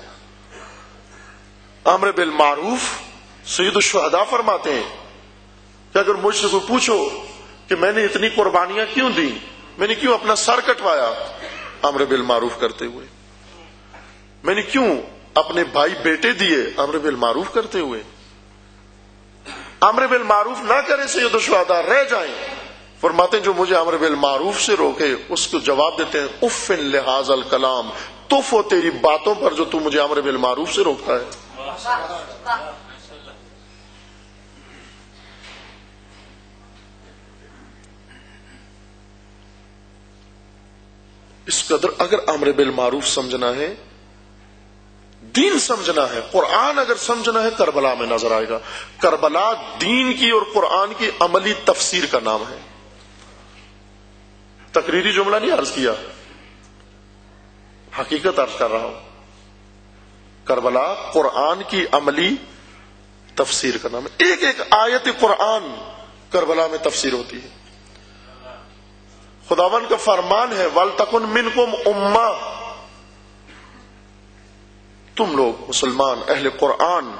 امر بالمعروف سید الشہداء فرماتے ہیں کہ اگر مجھ سے کوئی پوچھو کہ میں نے اتنی قربانیاں کیوں دی، میں نے کیوں اپنا سر کٹوایا امر بالمعروف کرتے ہوئے، میں نے کیوں اپنے بھائی بیٹے دیے امر بالمعروف کرتے ہوئے. امر بالمعروف نہ کرے سید الشہداء رہ جائیں. فرماتے ہیں جو مجھے امر بالمعروف سے روکے اس کو جواب دیتے ہیں اف لہذا الکلام، تف ہو تیری باتوں پر جو تو مجھے امر بالمعروف سے روکتا ہے. اس قدر اگر امر بالمعروف سمجھنا ہے، دین سمجھنا ہے، قرآن اگر سمجھنا ہے، کربلا میں نظر آئے گا. کربلا دین کی اور قرآن کی عملی تفسیر کا نام ہے. تقریری جملہ نہیں عرض کیا، حقیقت عرض کر رہا ہوں. کربلا قرآن کی عملی تفسیر کا نام ہے. ایک ایک آیت قرآن کربلا میں تفسیر ہوتی ہے. خداوند کا فرمان ہے وَلْتَكُنْ مِنْكُمْ أُمَّةٌ، تم لوگ مسلمان اہل قرآن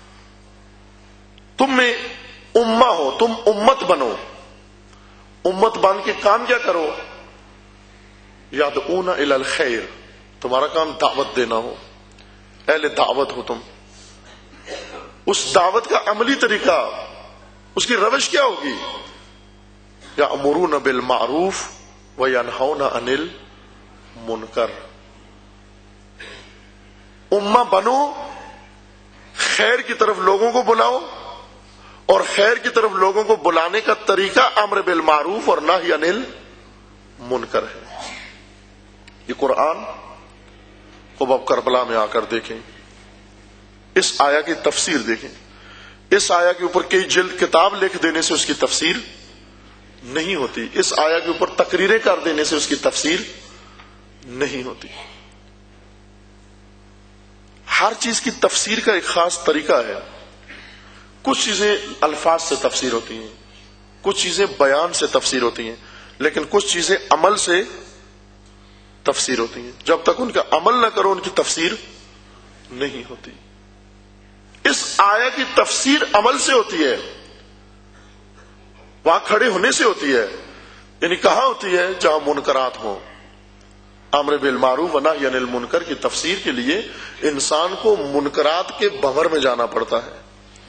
تم میں امہ ہو، تم امت بنو. امت بن کے کام کیا کرو؟ یدعون الی الخیر، تمہارا کام دعوت دینا ہو، اہل دعوت ہو تم. اس دعوت کا عملی طریقہ، اس کی روش کیا ہوگی؟ یأمرون بالمعروف وینہون عن المنکر. امہ بنو، خیر کی طرف لوگوں کو بلاؤ، اور خیر کی طرف لوگوں کو بلانے کا طریقہ امر بالمعروف اور نہی عن المنکر ہے. یہ قرآن کو اب کربلا میں آ کر دیکھیں، اس آیا کی تفسیر دیکھیں. اس آیا کے اوپر کئی جلد کتاب لکھ دینے سے اس کی تفسیر نہیں ہوتی. اس آیا کے اوپر تقریریں کر دینے سے اس کی تفسیر نہیں ہوتی. ہر چیز کی تفسیر کا ایک خاص طریقہ ہے. کچھ چیزیں الفاظ سے تفسیر ہوتی ہیں، کچھ چیزیں بیان سے تفسیر ہوتی ہیں، لیکن کچھ چیزیں عمل سے تفسیر ہوتی ہیں. جب تک ان کا عمل نہ کرو ان کی تفسیر نہیں ہوتی. اس آیا کی تفسیر عمل سے ہوتی ہے، وہاں کھڑے ہونے سے ہوتی ہے. یعنی کہاں ہوتی ہے؟ جہاں منکرات ہوں. امر بالمعروف و نہی عن المنکر کی تفسیر کے لیے انسان کو منکرات کے بھنور میں جانا پڑتا ہے.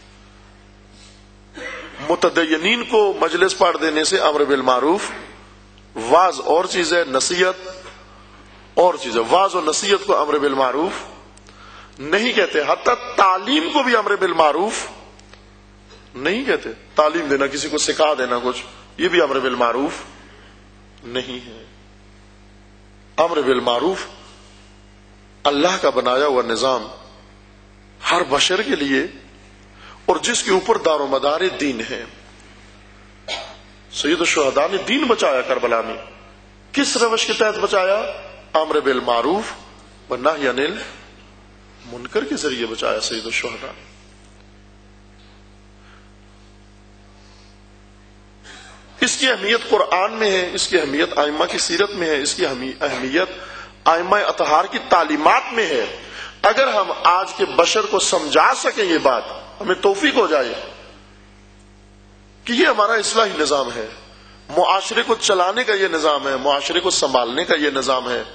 متدینین کو مجلس پڑھ دینے سے امر بالمعروف، واز اور چیز ہے، نصیحت اور چیز ہے. واز و نصیحت کو امر بالمعروف نہیں کہتے. حتی تعلیم کو بھی امر بالمعروف نہیں کہتے. تعلیم دینا، کسی کو سکھا دینا کچھ، یہ بھی امر بالمعروف نہیں ہے. امر بالمعروف اللہ کا بنایا ہوا نظام ہر بشر کے لیے، اور جس کے اوپر دار و مدار دین ہے. سید الشہداء نے دین بچایا کربلا میں. کس روش کے تحت بچایا؟ امر بالمعروف و نہی عن المنکر کے ذریعے بچایا سید الشہداء نے. اس کی اہمیت قرآن میں ہے، اس کی اہمیت ائمہ کی سیرت میں ہے، اس کی اہمیت ائمہ اطہار کی تعلیمات میں ہے. اگر ہم آج کے بشر کو سمجھا سکیں یہ بات، ہمیں توفیق ہو جائے کہ یہ ہمارا اصلاحی نظام ہے، معاشرے کو چلانے کا یہ نظام ہے، معاشرے کو سنبھالنے کا یہ نظام ہے.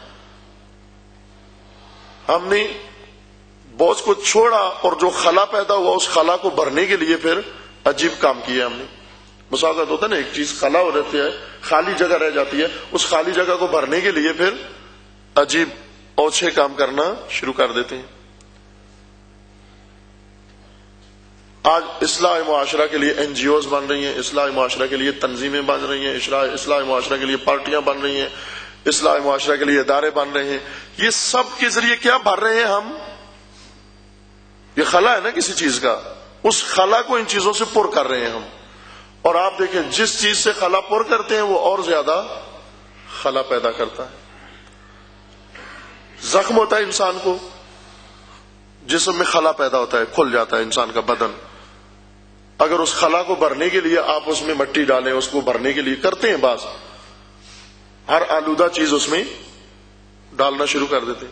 ہم نے بوجھ کو چھوڑا اور جو خلا پیدا ہوا اس خلا کو بھرنے کے لیے پھر عجیب کام کیا ہم نے. مساوات ہوتا ہے نا، ایک چیز خلا ہو رہتی ہے، خالی جگہ رہ جاتی ہے، اس خالی جگہ کو بھرنے کے لیے پھر عجیب اوچھے کام کرنا شروع کر دیتے ہیں. آج اصلاح معاشرہ کے لیے این جی اوز بن رہی ہیں، اصلاح معاشرہ کے لیے تنظیمیں بن رہی ہیں، اصلاح معاشرہ کے لیے پارٹیاں بن رہی ہیں، اصلاح معاشرہ کے لیے ادارے بن رہے ہیں. یہ سب کے ذریعے کیا بھر رہے ہیں ہم؟ یہ خلا ہے نا کسی چیز کا، اس خلا کو ان چیزوں سے پر کر رہے ہیں ہم. اور آپ دیکھیں جس چیز سے خلا پر کرتے ہیں وہ اور زیادہ خلا پیدا کرتا ہے. زخم ہوتا ہے انسان کو، جسم میں خلا پیدا ہوتا ہے، کھل جاتا ہے انسان کا بدن. اگر اس خلا کو بھرنے کے لیے آپ اس میں مٹی ڈالیں، اس کو بھرنے کے لیے کرتے ہیں بعض، ہر آلودہ چیز اس میں ڈالنا شروع کر دیتے.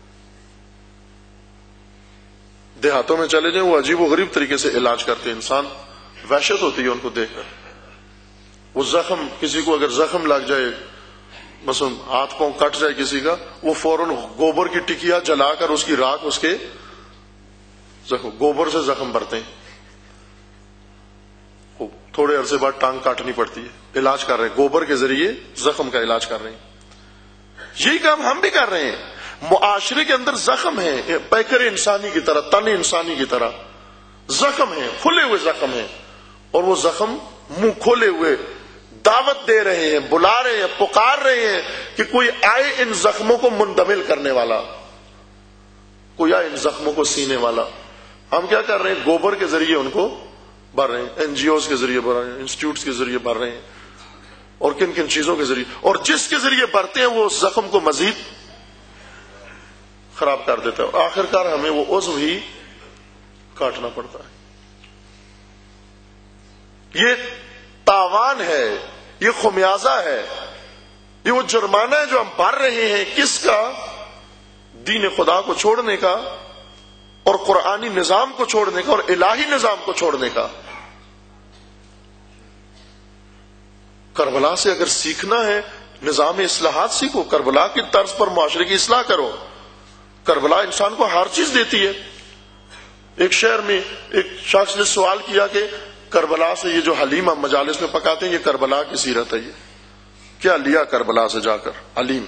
دیہاتوں میں چلے جائیں، وہ عجیب و غریب طریقے سے علاج کرتے ہیں. انسان وحشت ہوتی ہے ان کو دیکھ کر. وہ زخم، کسی کو اگر زخم لگ جائے، مثلا ہاتھ پاؤں کٹ جائے کسی کا، وہ فوراً گوبر کی ٹکیا جلا کر اس کی راکھ اس کے گوبر سے زخم بھرتے ہیں. تھوڑے عرصے بعد ٹانگ کاٹنی پڑتی ہے. علاج کر رہے ہیں، گوبر کے ذریعے زخم کا علاج کر رہے ہیں. یہی کام ہم بھی کر رہے ہیں. معاشرے کے اندر زخم ہے، پیکر انسانی کی طرح، تن انسانی کی طرح زخم ہے، کھلے ہوئے زخم ہیں. اور وہ زخم منہ کھولے ہوئے دعوت دے رہے ہیں، بلا رہے ہیں، پکار رہے ہیں کہ کوئی آئے ان زخموں کو مندمل کرنے والا، کوئی آئے ان زخموں کو سینے والا. ہم کیا کر رہے ہیں؟ گوبر کے ذریعے ان کو بھر رہے ہیں، این جی اوز کے ذریعے بھر رہے ہیں، انسٹیٹیوٹس کے ذریعے بھر رہے ہیں، اور کن کن چیزوں کے ذریعے. اور جس کے ذریعے بھرتے ہیں وہ زخم کو مزید خراب کر دیتا ہے، اور آخر کار ہمیں وہ عضو ہی کاٹنا پڑتا ہے. یہ تاوان ہے، یہ خمیازہ ہے، یہ وہ جرمانہ ہے جو ہم بھر رہے ہیں. کس کا؟ دین خدا کو چھوڑنے کا، اور قرآنی نظام کو چھوڑنے کا، اور الہی نظام کو چھوڑنے کا. کربلا سے اگر سیکھنا ہے نظام اصلاحات سیکھو، کربلا کی طرز پر معاشرے کی اصلاح کرو. کربلا انسان کو ہر چیز دیتی ہے. ایک شہر میں ایک شخص نے سوال کیا کہ کربلا سے یہ جو حلیم ہم مجالس میں پکاتے ہیں، یہ کربلا کی سیرت ہے، یہ کیا لیا کربلا سے جا کر؟ حلیم.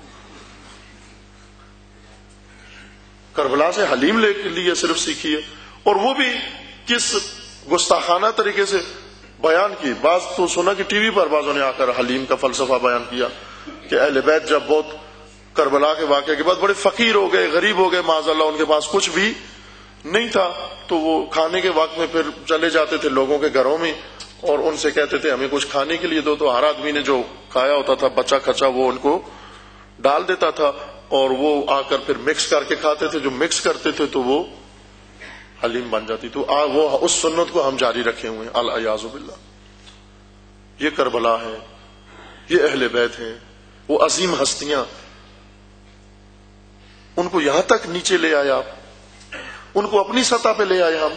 کربلا سے حلیم لے کے لیے صرف سیکھی ہے، اور وہ بھی کس گستاخانہ طریقے سے بیان کی. بعض تو سنا کہ ٹی وی پر بعضوں نے آ کر حلیم کا فلسفہ بیان کیا کہ اہل بیت جب بہت کربلا کے واقعے کے بعد بڑے فقیر ہو گئے، غریب ہو گئے، معاذ اللہ ان کے پاس کچھ بھی نہیں تھا، تو وہ کھانے کے وقت میں پھر چلے جاتے تھے لوگوں کے گھروں میں اور ان سے کہتے تھے ہمیں کچھ کھانے کے لیے دو. تو ہر آدمی نے جو کھایا ہوتا تھا بچا کھچا وہ ان کو ڈال دیتا تھا، اور وہ آ کر پھر مکس کر کے کھاتے تھے. جو مکس کرتے تھے تو وہ حلیم بن جاتی. تو وہ اس سنت کو ہم جاری رکھے ہوئے ہیں، العیاذ باللہ. یہ کربلا ہے، یہ اہل بیت ہیں، وہ عظیم ہستیاں. ان کو یہاں تک نیچے لے آیا، ان کو اپنی سطح پہ لے آئے ہم.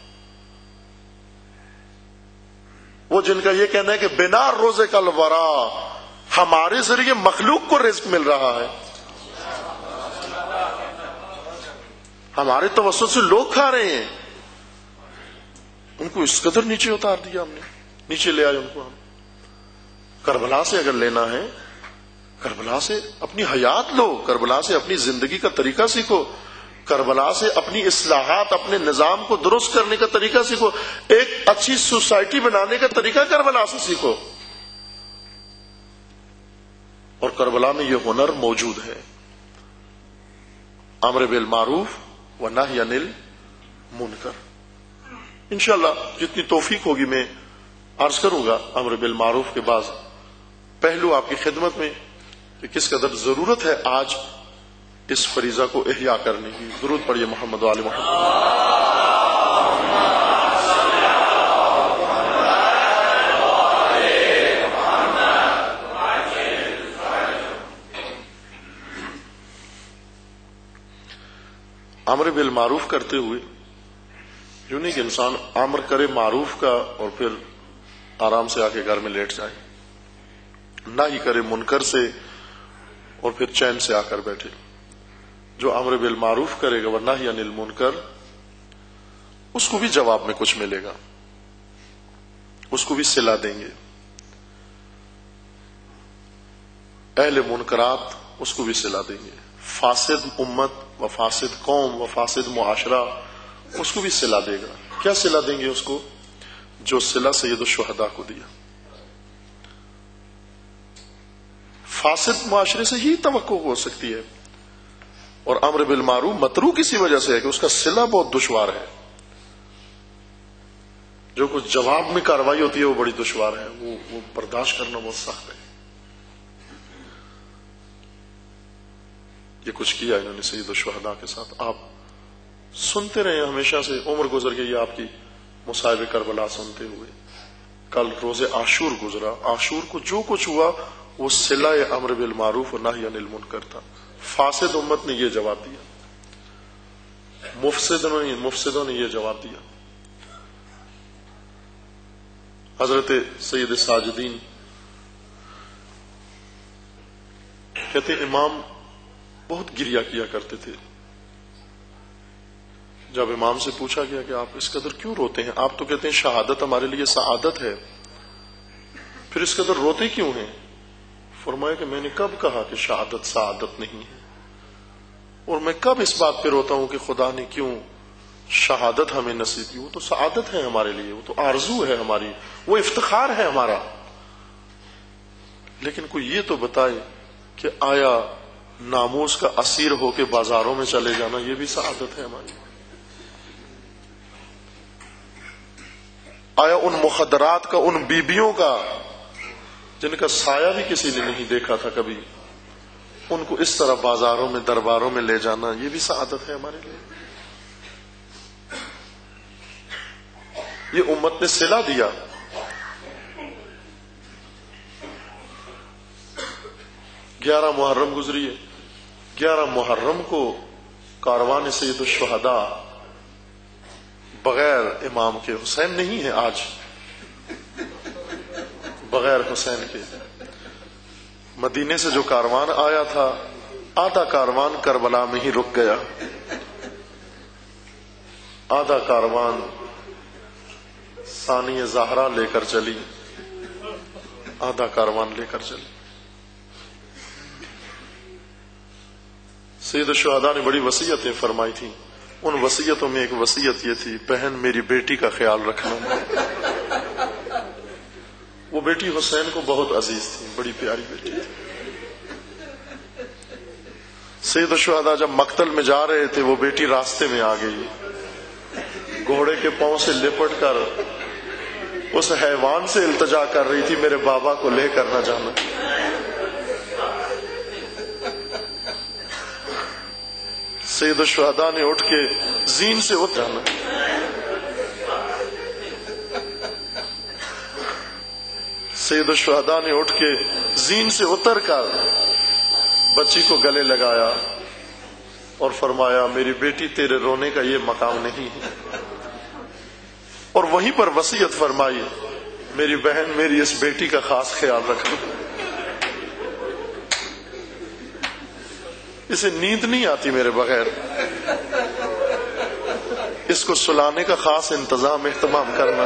وہ جن کا یہ کہنا ہے کہ بنا روزے کا الورا، ہمارے ذریعے مخلوق کو رزق مل رہا ہے، ہمارے توسط سے لوگ کھا رہے ہیں. ان کو اس قدر نیچے اتار دیا ہم نے، نیچے لے آئے ان کو ہم. کربلا سے اگر لینا ہے، کربلا سے اپنی حیات لو، کربلا سے اپنی زندگی کا طریقہ سیکھو. کربلا سے اپنی اصلاحات، اپنے نظام کو درست کرنے کا طریقہ سیکھو، ایک اچھی سوسائٹی بنانے کا طریقہ کربلا سے سیکھو. اور کربلا میں یہ ہنر موجود ہے، امر بالمعروف و نہی عن المنکر. انشاءاللہ جتنی توفیق ہوگی میں عرض کروں گا امر بالمعروف کے بعض پہلو آپ کی خدمت میں کہ کس قدر ضرورت ہے آج اس فریضہ کو احیاء کرنے کی. درود پڑھیے محمد و آل محمد. امر بالمعروف کرتے ہوئے یوں نہیں کہ انسان امر کرے معروف کا اور پھر آرام سے آ کے گھر میں لیٹ جائے، نہ ہی کرے منکر سے اور پھر چین سے آ کر بیٹھے. جو امر بالمعروف کرے گا ورنہ ہی عن المنکر، اس کو بھی جواب میں کچھ ملے گا، اس کو بھی صلہ دیں گے. اہل منکرات اس کو بھی صلہ دیں گے. فاسد امت و فاسد قوم و فاسد معاشرہ اس کو بھی صلہ دے گا. کیا صلہ دیں گے اس کو؟ جو صلہ سید الشہداء کو دیا. فاسد معاشرے سے ہی توقع ہو سکتی ہے، اور امر بالمعروف مطروح کسی وجہ سے ہے کہ اس کا صلہ بہت دشوار ہے. جو کچھ جواب میں کاروائی ہوتی ہے وہ بڑی دشوار ہے، وہ برداشت کرنا بہت سخت ہے. یہ کچھ کیا انہوں نے سید الشہداء کے ساتھ. آپ سنتے رہے ہمیشہ سے، عمر گزر گئی آپ کی مصائب کربلا سنتے ہوئے. کل روز عاشور گزرا، عاشور کو جو کچھ ہوا وہ صلہ امر بالمعروف و نہی عن المنکر تھا. فاسد امت نے یہ جواب دیا، مفسدوں نے یہ جواب دیا. حضرت سید ساجدین کہتے امام بہت گریا کیا کرتے تھے. جب امام سے پوچھا گیا کہ آپ اس قدر کیوں روتے ہیں، آپ تو کہتے ہیں شہادت ہمارے لیے سعادت ہے، پھر اس قدر روتے کیوں ہیں؟ فرمایا کہ میں نے کب کہا کہ شہادت سعادت نہیں ہے، اور میں کب اس بات پہ روتا ہوں کہ خدا نے کیوں شہادت ہمیں نصیب کی؟ وہ تو سعادت ہے ہمارے لیے، وہ تو آرزو ہے ہماری، وہ افتخار ہے ہمارا. لیکن کوئی یہ تو بتائے کہ آیا ناموس کا اسیر ہو کے بازاروں میں چلے جانا یہ بھی سعادت ہے ہماری؟ آیا ان مخدرات کا، ان بیبیوں کا جن کا سایہ بھی کسی نے نہیں دیکھا تھا کبھی، ان کو اس طرح بازاروں میں درباروں میں لے جانا یہ بھی سعادت ہے ہمارے لیے؟ یہ امت نے صلہ دیا. 11 محرم گزری ہے، 11 محرم کو کاروان سید الشہداء بغیر امام کے، حسین نہیں ہے آج، بغیر حسین کے مدینے سے جو کاروان آیا تھا، آدھا کاروان کربلا میں ہی رک گیا، آدھا کاروان ثانی زہرا لے کر چلی، آدھا کاروان لے کر چلی. سید الشہداء نے بڑی وصیتیں فرمائی تھیں. ان وصیتوں میں ایک وصیت یہ تھی، بہن میری بیٹی کا خیال رکھنا. وہ بیٹی حسین کو بہت عزیز تھی، بڑی پیاری بیٹی تھی. سید الشہداء جب مقتل میں جا رہے تھے وہ بیٹی راستے میں آ گئی، گھوڑے کے پاؤں سے لپٹ کر اس حیوان سے التجا کر رہی تھی میرے بابا کو لے کر نہ جانا. سید الشہداء نے اٹھ کے زین سے اتر جانا. سید الشہداء نے اٹھ کے زین سے اتر کر بچی کو گلے لگایا اور فرمایا میری بیٹی تیرے رونے کا یہ مقام نہیں ہے، اور وہیں پر وصیت فرمائی میری بہن میری اس بیٹی کا خاص خیال رکھنا. اسے نیند نہیں آتی میرے بغیر، اس کو سلانے کا خاص انتظام اہتمام کرنا،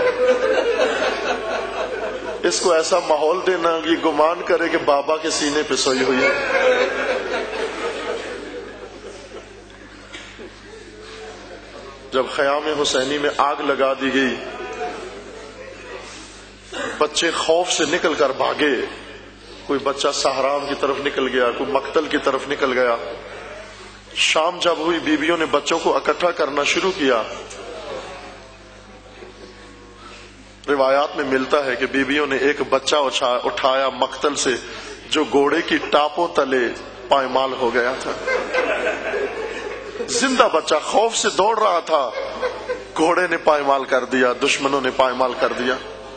اس کو ایسا ماحول دینا یہ گمان کرے کہ بابا کے سینے پہ سوئی ہوئی ہے. جب خیام حسینی میں آگ لگا دی گئی، بچے خوف سے نکل کر بھاگے، کوئی بچہ سہرام کی طرف نکل گیا، کوئی مقتل کی طرف نکل گیا۔ شام جب ہوئی، بیویوں نے بچوں کو اکٹھا کرنا شروع کیا۔ روایات میں ملتا ہے کہ بیویوں نے ایک بچہ اٹھایا مقتل سے، جو گھوڑے کی ٹاپوں تلے پائمال ہو گیا تھا۔ زندہ بچہ خوف سے دوڑ رہا تھا، گھوڑے نے پائمال کر دیا، دشمنوں نے پائمال کر دیا۔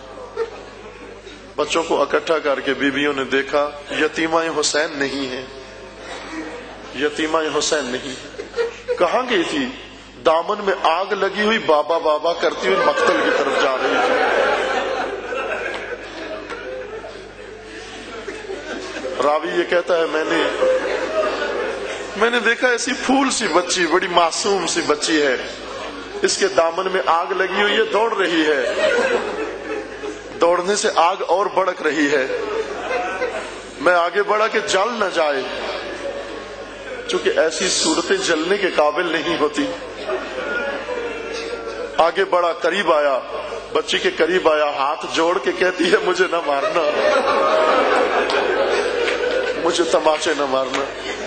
بچوں کو اکٹھا کر کے بیویوں نے دیکھا، یتیمہ حسین نہیں ہے، یتیمہ حسین نہیں ہے۔ کہاں گئی تھی؟ دامن میں آگ لگی ہوئی بابا بابا کرتی ہوئی مقتل کی طرف جا رہی تھی۔ راوی یہ کہتا ہے میں نے دیکھا ایسی پھول سی بچی، بڑی معصوم سی بچی ہے، اس کے دامن میں آگ لگی ہوئی ہے، دوڑ رہی ہے، دوڑنے سے آگ اور بڑک رہی ہے۔ میں آگے بڑھا کہ جل نہ جائے، چونکہ ایسی صورتیں جلنے کے قابل نہیں ہوتی۔ آگے بڑھا، قریب آیا، بچی کے قریب آیا، ہاتھ جوڑ کے کہتی ہے مجھے نہ مارنا، مجھے تماچے نہ مارنا۔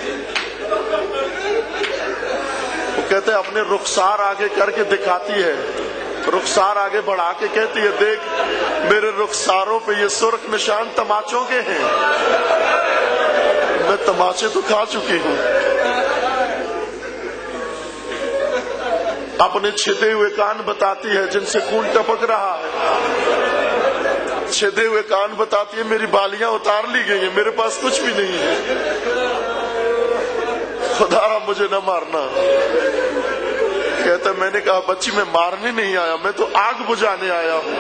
وہ کہتے ہیں اپنے رخسار آگے کر کے دکھاتی ہے، رخسار آگے بڑھا کے کہتی ہے دیکھ میرے رخساروں پہ یہ سرخ نشان تماچوں کے ہیں، میں تماچے تو کھا چکی ہوں۔ اپنے چھدے ہوئے کان بتاتی ہے جن سے خون ٹپک رہا ہے، چھدے ہوئے کان بتاتی ہے میری بالیاں اتار لی گئی ہیں، میرے پاس کچھ بھی نہیں ہے، خدا مجھے نہ مارنا۔ کہتا میں نے کہا بچی میں مارنے نہیں آیا، میں تو آگ بجھانے آیا ہوں۔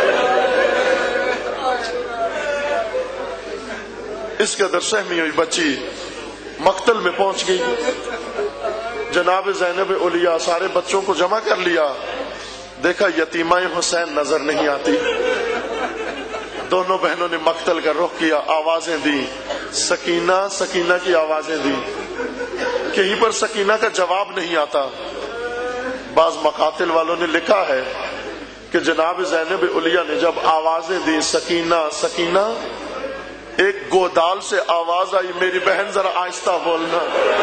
اس قدر سہمی ہوئی بچی مقتل میں پہنچ گئی۔ جناب زینب اولیاء سارے بچوں کو جمع کر لیا، دیکھا یتیمہ حسین نظر نہیں آتی۔ دونوں بہنوں نے مقتل کا رخ کیا، آوازیں دی، سکینہ سکینہ کی آوازیں دی، کہیں پر سکینہ کا جواب نہیں آتا۔ بعض مقاتل والوں نے لکھا ہے کہ جناب زینب اولیاء نے جب آوازیں دی سکینہ سکینہ، ایک گودال سے آواز آئی میری بہن ذرا آہستہ بولنا،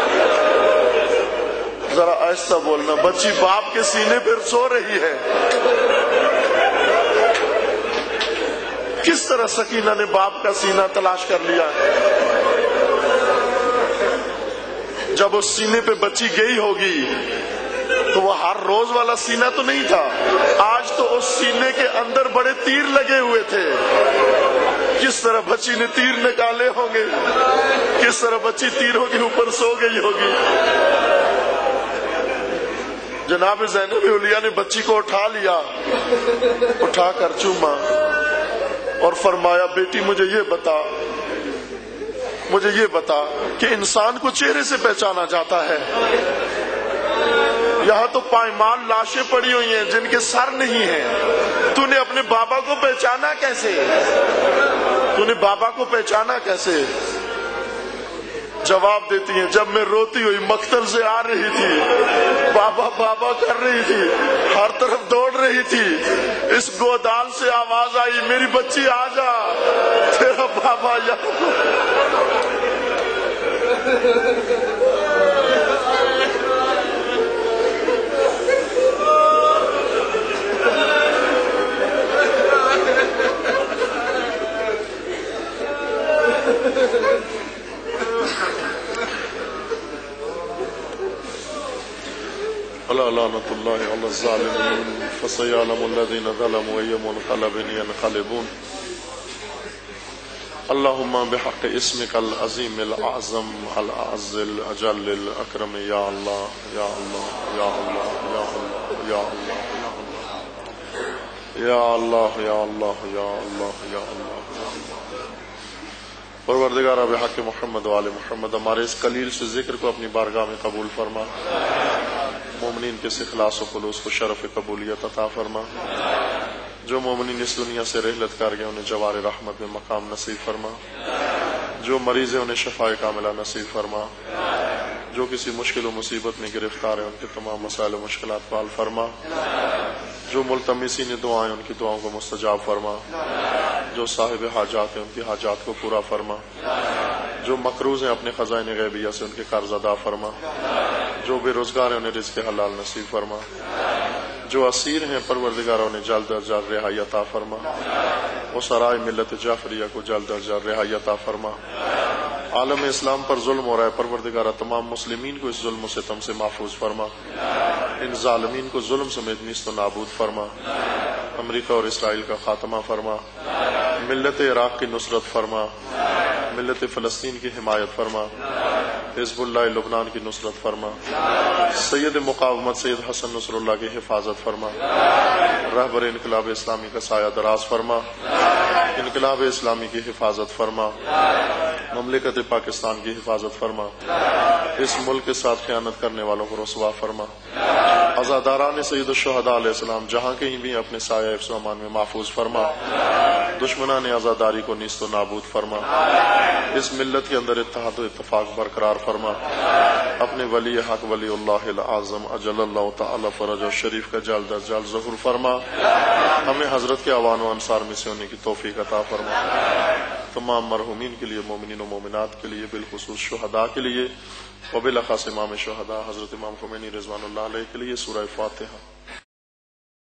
ذرا آہستہ بولنا۔ بچی باپ کے سینے پر سو رہی ہے۔ کس طرح سکینہ نے باپ کا سینہ تلاش کر لیا؟ جب اس سینے پہ بچی گئی ہوگی تو وہ ہر روز والا سینہ تو نہیں تھا، آج تو اس سینے کے اندر بڑے تیر لگے ہوئے تھے۔ کس طرح بچی نے تیر نکالے ہوں گے، کس طرح بچی تیروں کے اوپر سو گئی ہوگی۔ جناب زینب اولیاء نے بچی کو اٹھا لیا، اٹھا کر چوما اور فرمایا بیٹی مجھے یہ بتا کہ انسان کو چہرے سے پہچانا جاتا ہے، یہاں تو پائمال لاشیں پڑی ہوئی ہیں جن کے سر نہیں ہیں، تو نے اپنے بابا کو پہچانا کیسے؟ تو نے بابا کو پہچانا کیسے؟ جواب دیتی ہیں جب میں روتی ہوئی مقتل سے آ رہی تھی، بابا بابا کر رہی تھی، ہر طرف دوڑ رہی تھی، اس گودال سے آواز آئی میری بچی آ جا، تیرا بابا لعنت اللہ علی الظالمین فسیعلم الذین ظلموا ای منقلب ینقلبون اللہم بحق اسمک العظیم الاعظم الاعز الاجل الاکرم یا اللہ یا اللہ یا اللہ یا اللہ یا اللہ یا اللہ یا اللہ یا اللہ یا اللہ پروردگارہ بحق محمد و آل محمد ہمارے اس قلیل سے ذکر کو اپنی بارگاہ میں قبول فرما، مومنین کے اخلاص و خلوص کو شرف قبولیت عطا فرما، جو مومنین اس دنیا سے رحلت کر گئے انہیں جوار رحمت میں مقام نصیب فرما، جو مریض ہیں انہیں شفاء کاملہ نصیب فرما، جو کسی مشکل و مصیبت میں گرفتار ہیں ان کے تمام مسائل و مشکلات کو حل فرما، جو ملتمسین دعائیں ان کی دعاؤں کو مستجاب فرما، جو صاحب حاجات ہیں ان کی حاجات کو پورا فرما، جو مقروض ہیں اپنے خزائن غیبیہ سے ان کے قرض ادا فرما، جو بے روزگار ہیں انہیں رزق حلال نصیب فرما، جو اسیر ہیں پروردگار انہیں جلد از جلد رہائی عطا فرما، اسرائے ملت جعفریہ کو جلد از جلد رہائی عطا فرما۔ عالم اسلام پر ظلم ہو رہا ہے، پروردگار تمام مسلمین کو اس ظلم و ستم سے محفوظ فرما، ان ظالمین کو ظلم سمیت نیست و نابود فرما، امریکہ اور اسرائیل کا خاتمہ فرما، ملت عراق کی نصرت فرما، ملت فلسطین کی حمایت فرما، حزب اللہ لبنان کی نصرت فرما، سید مقاومت سید حسن نصر اللہ کی حفاظت فرما، رہبر انقلاب اسلامی کا سایہ دراز فرما، انقلاب اسلامی کی حفاظت فرما، مملکت پاکستان کی حفاظت فرما، اس ملک کے ساتھ خیانت کرنے والوں کو رسوا فرما، عزاداران سید الشہداء علیہ السلام جہاں کہیں بھی اپنے سایہ حفظ و امان میں محفوظ فرما، دشمنان عزاداری کو نیست و نابود فرما، اس ملت کے اندر اتحاد و اتفاق برقرار فرما، اپنے ولی حق ولی اللہ الاعظم اجل اللہ تعالی فرجہ شریف کا جلد از جلد ظہور فرما، ہمیں حضرت کے اعوان و انصار میں سے ہونے کی توفیق عطا فرما، تمام مرحومین کے لیے، مومنین و مومنات کے لیے، بالخصوص شہداء کے لیے، وبالاخص امام شہداء حضرت امام خمینی رضوان اللہ علیہ کے لیے سورہ فاتحہ۔